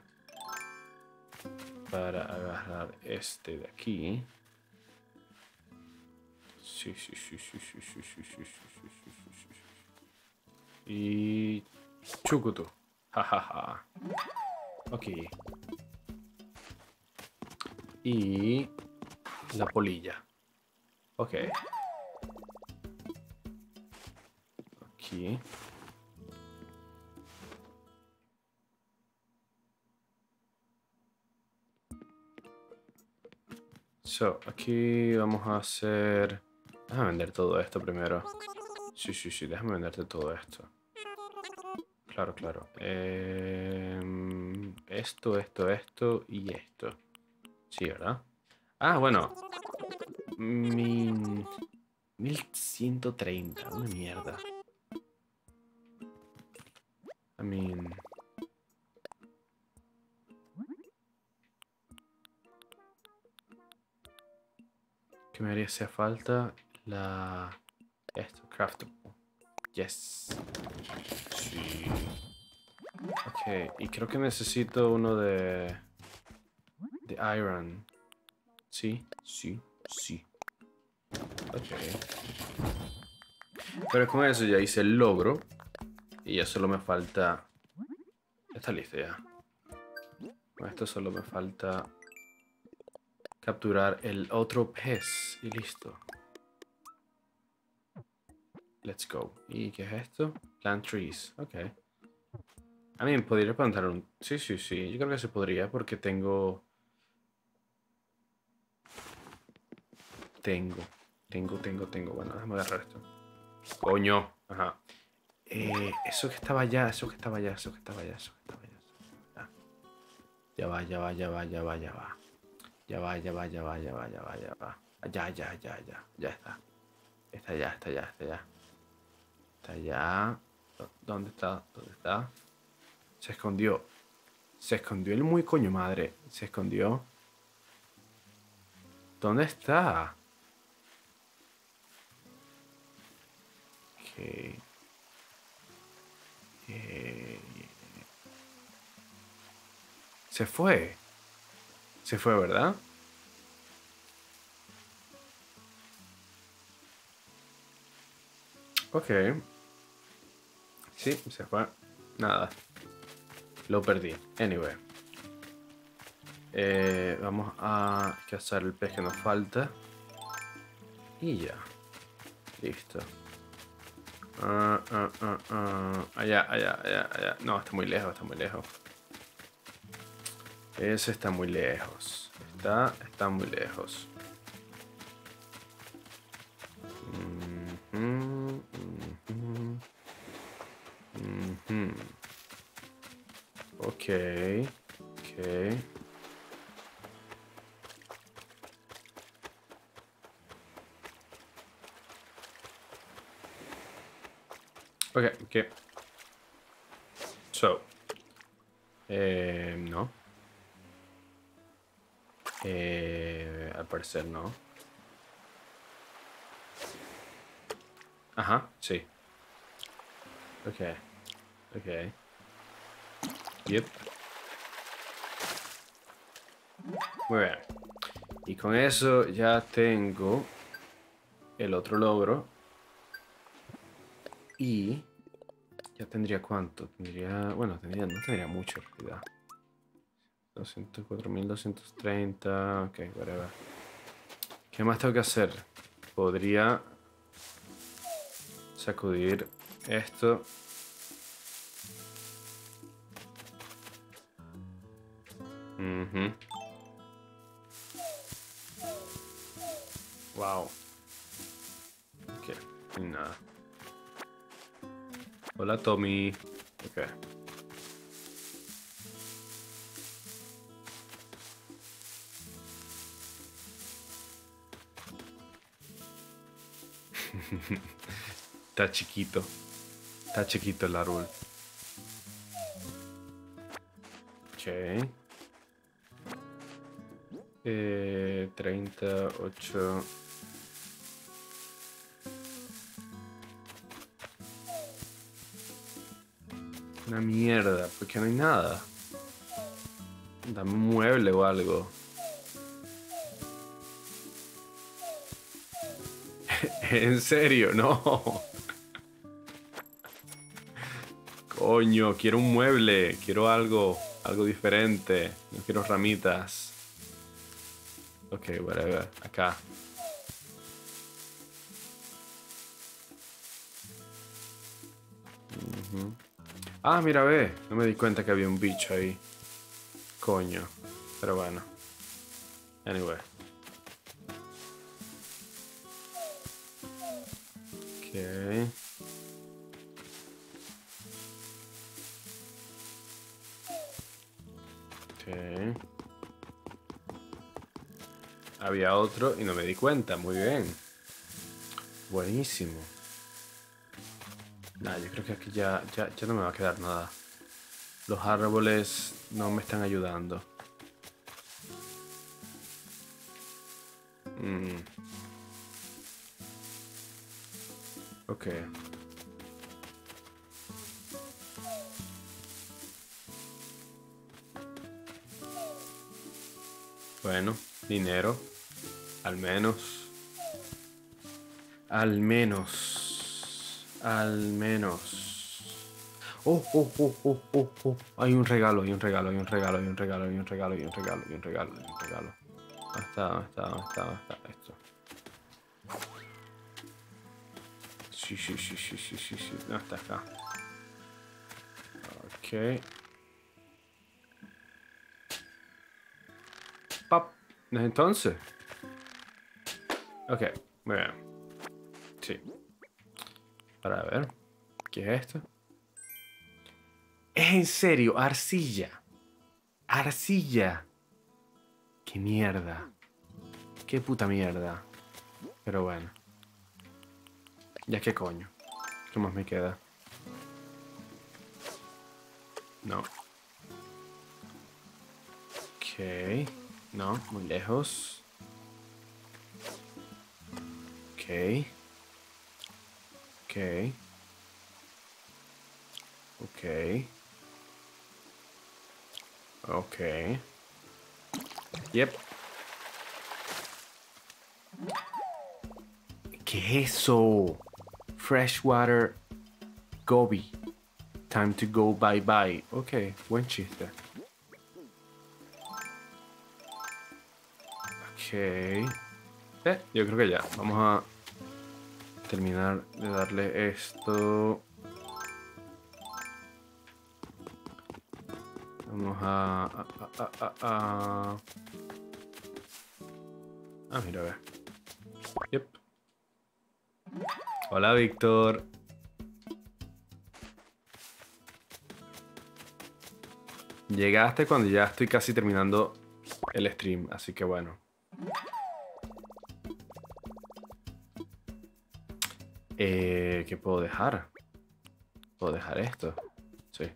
Para agarrar este de aquí. Sí, sí, sí, sí, sí, sí, sí, sí, sí, sí, sí, sí, sí. Y... Chucutu. Jajaja. Ok. Y... La polilla. Ok. Aquí. So, aquí vamos a hacer... Déjame vender todo esto primero. Sí, sí, sí, déjame venderte todo esto. Claro, claro. Eh, esto, esto, esto y esto. Sí, ¿verdad? Ah, bueno. Min... mil ciento treinta. Una mierda. I mean... ¿Qué me haría hacer falta? La... Esto, craftable. Yes. Sí. Ok, y creo que necesito uno de... De iron. Sí, sí, sí. Ok. Pero con eso ya hice el logro. Y ya solo me falta... Está listo ya. Con esto solo me falta... capturar el otro pez. Y listo. Let's go. ¿Y qué es esto? Plant trees. Ok. A mí podría plantar un... Sí, sí, sí. Yo creo que se podría porque tengo... Tengo. Tengo, tengo, tengo. Bueno, déjame agarrar esto. Coño. Ajá. Eh, eso que estaba allá, eso que estaba allá, eso que estaba allá, eso que estaba allá. Eso que estaba allá. Ya va, ya va, ya va, ya va, ya va. Ya va, ya va, ya va, ya va, ya va, ya va. Ya, ya, ya, ya. Ya está. Está ya, está ya, está ya. Está ya. ¿Dónde está? ¿Dónde está? Se escondió. Se escondió el muy coño madre. Se escondió. ¿Dónde está? Ok. Eh, se fue. Se fue, ¿verdad? Ok. Sí, se fue. Nada. Lo perdí. Anyway. Eh, vamos a cazar el pez que nos falta. Y ya. Listo. Ah, ah, ah, ah. Allá, allá, allá, allá. No, está muy lejos, está muy lejos. Ese está muy lejos. Está, está muy lejos. Mm -hmm, mm -hmm, mm -hmm. Ok. Ok. Ok, ok. So. Eh, no. Eh, al parecer no. Ajá, sí. Ok. Ok. Yep. Muy bien. Y con eso ya tengo el otro logro. Y ya tendría cuánto. Tendría, bueno, tendría, no tendría mucho en realidad. doscientos cuatro mil doscientos treinta. Ok, whatever. ¿Qué más tengo que hacer? Podría... sacudir esto. Uh-huh. Wow. Ok, y nada. Hola, Tommy. Ok. Está chiquito. Está chiquito el árbol. Ok. Eh, treinta, ocho. Una mierda, porque no hay nada. Dame un mueble o algo. En serio, no. Coño, quiero un mueble. Quiero algo. Algo diferente. No quiero ramitas. Ok, whatever. Acá. Uh-huh. Ah, mira, ve. No me di cuenta que había un bicho ahí. Coño. Pero bueno. Anyway. Ok. Ok. Había otro y no me di cuenta. Muy bien. Buenísimo. Nah, yo creo que aquí ya, ya, ya no me va a quedar nada. Los árboles no me están ayudando. Mm. Ok. Bueno, dinero. Al menos. Al menos. Al menos. Oh, oh, oh, oh, oh, oh. Hay un regalo, hay un regalo, hay un regalo, hay un regalo, hay un regalo, hay un regalo, hay un regalo, hay un regalo. ¿Dónde está? ¿Dónde está? ¿Dónde está? ¿Dónde está? Esto. Sí, sí, sí, sí, sí, sí, sí. No, está acá. Ok. Pap. Entonces. Ok, muy bien. Sí. Para ver. ¿Qué es esto? Es en serio, arcilla. Arcilla. Qué mierda. Qué puta mierda. Pero bueno. Ya qué coño. ¿Qué más me queda? No. Ok. No, muy lejos. Ok. Ok. Ok. Ok. Yep. ¿Qué es eso? Freshwater goby. Time to go bye bye. Ok, buen chiste. Ok. Eh, yo creo que ya. Vamos a terminar de darle esto. Vamos a... a, a, a, a. Ah, mira, a ver. Yep. Hola, Víctor. Llegaste cuando ya estoy casi terminando el stream, así que bueno. Eh, ¿qué puedo dejar? ¿Puedo dejar esto? Sí.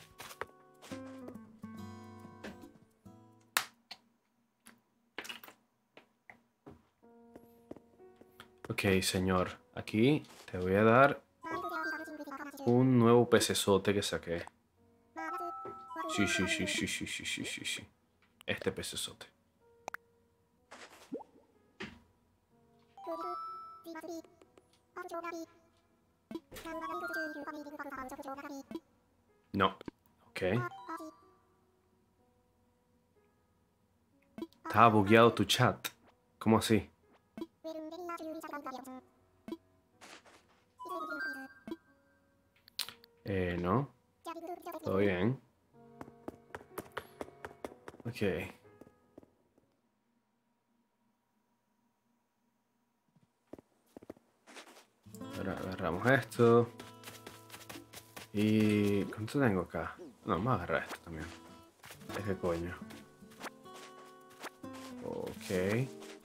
Ok, señor. Aquí te voy a dar un nuevo pecesote que saqué. Sí, sí, sí, sí, sí, sí, sí, sí, sí. Este pecesote. No. Ok. Estaba bugueado tu chat. ¿Cómo así? Eh, no. Todo bien. Ok. Ahora agarramos esto. Y... ¿Cuánto tengo acá? No, vamos a agarrar esto también. ¿Es qué coño? Ok.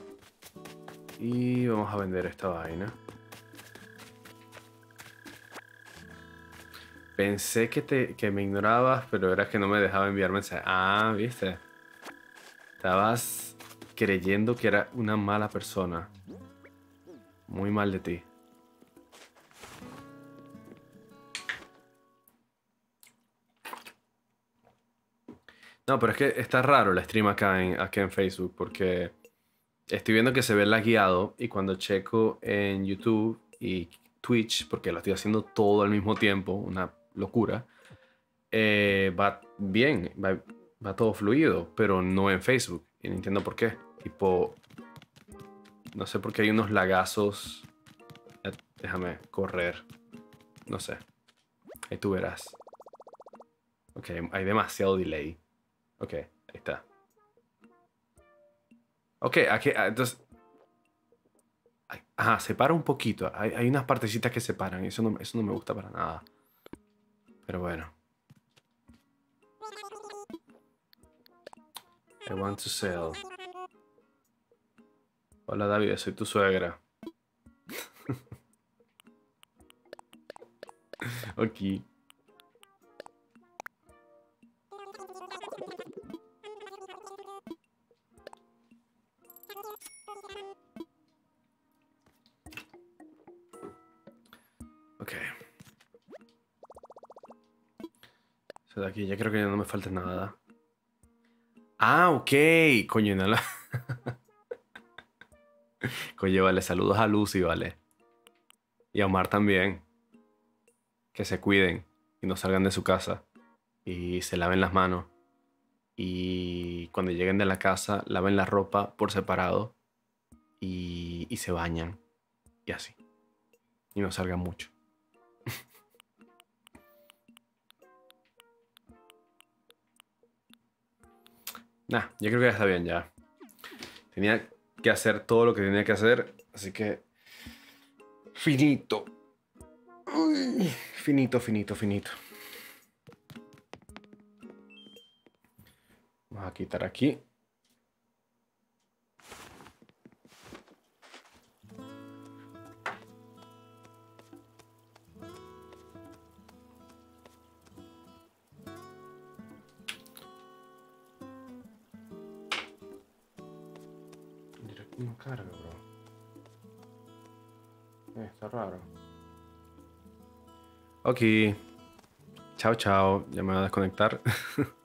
Y vamos a vender esta vaina. Pensé que, te, que me ignorabas, pero era que no me dejaba enviar mensajes. Ah, viste. Estabas creyendo que era una mala persona. Muy mal de ti. No, pero es que está raro el stream acá en, acá en Facebook porque estoy viendo que se ve lagueado y cuando checo en YouTube y Twitch, porque lo estoy haciendo todo al mismo tiempo, una locura, eh, va bien, va, va todo fluido, pero no en Facebook. Y no entiendo por qué. Tipo, no sé por qué hay unos lagazos. Eh, Déjame correr. No sé. Ahí tú verás. Ok, hay demasiado delay. Ok, ahí está. Ok, aquí, ah, entonces... ay, ajá, separa un poquito. Hay, hay unas partecitas que separan. Eso no, eso no me gusta para nada. Pero bueno. I want to sell. Hola David, soy tu suegra. Ok. Ok. Eso de aquí, ya creo que ya no me falta nada. Ah, ok. Coño, no la... Coño, vale. Saludos a Lucy, vale. Y a Omar también. Que se cuiden y no salgan de su casa. Y se laven las manos. Y cuando lleguen de la casa, laven la ropa por separado. Y, y se bañan. Y así. Y no salgan mucho. Nah, yo creo que ya está bien ya. Tenía que hacer todo lo que tenía que hacer. Así que... Finito. Uy, finito, finito, finito. Vamos a quitar aquí. No carga, bro. Eh, está raro. Ok. Chao, chao. Ya me voy a desconectar.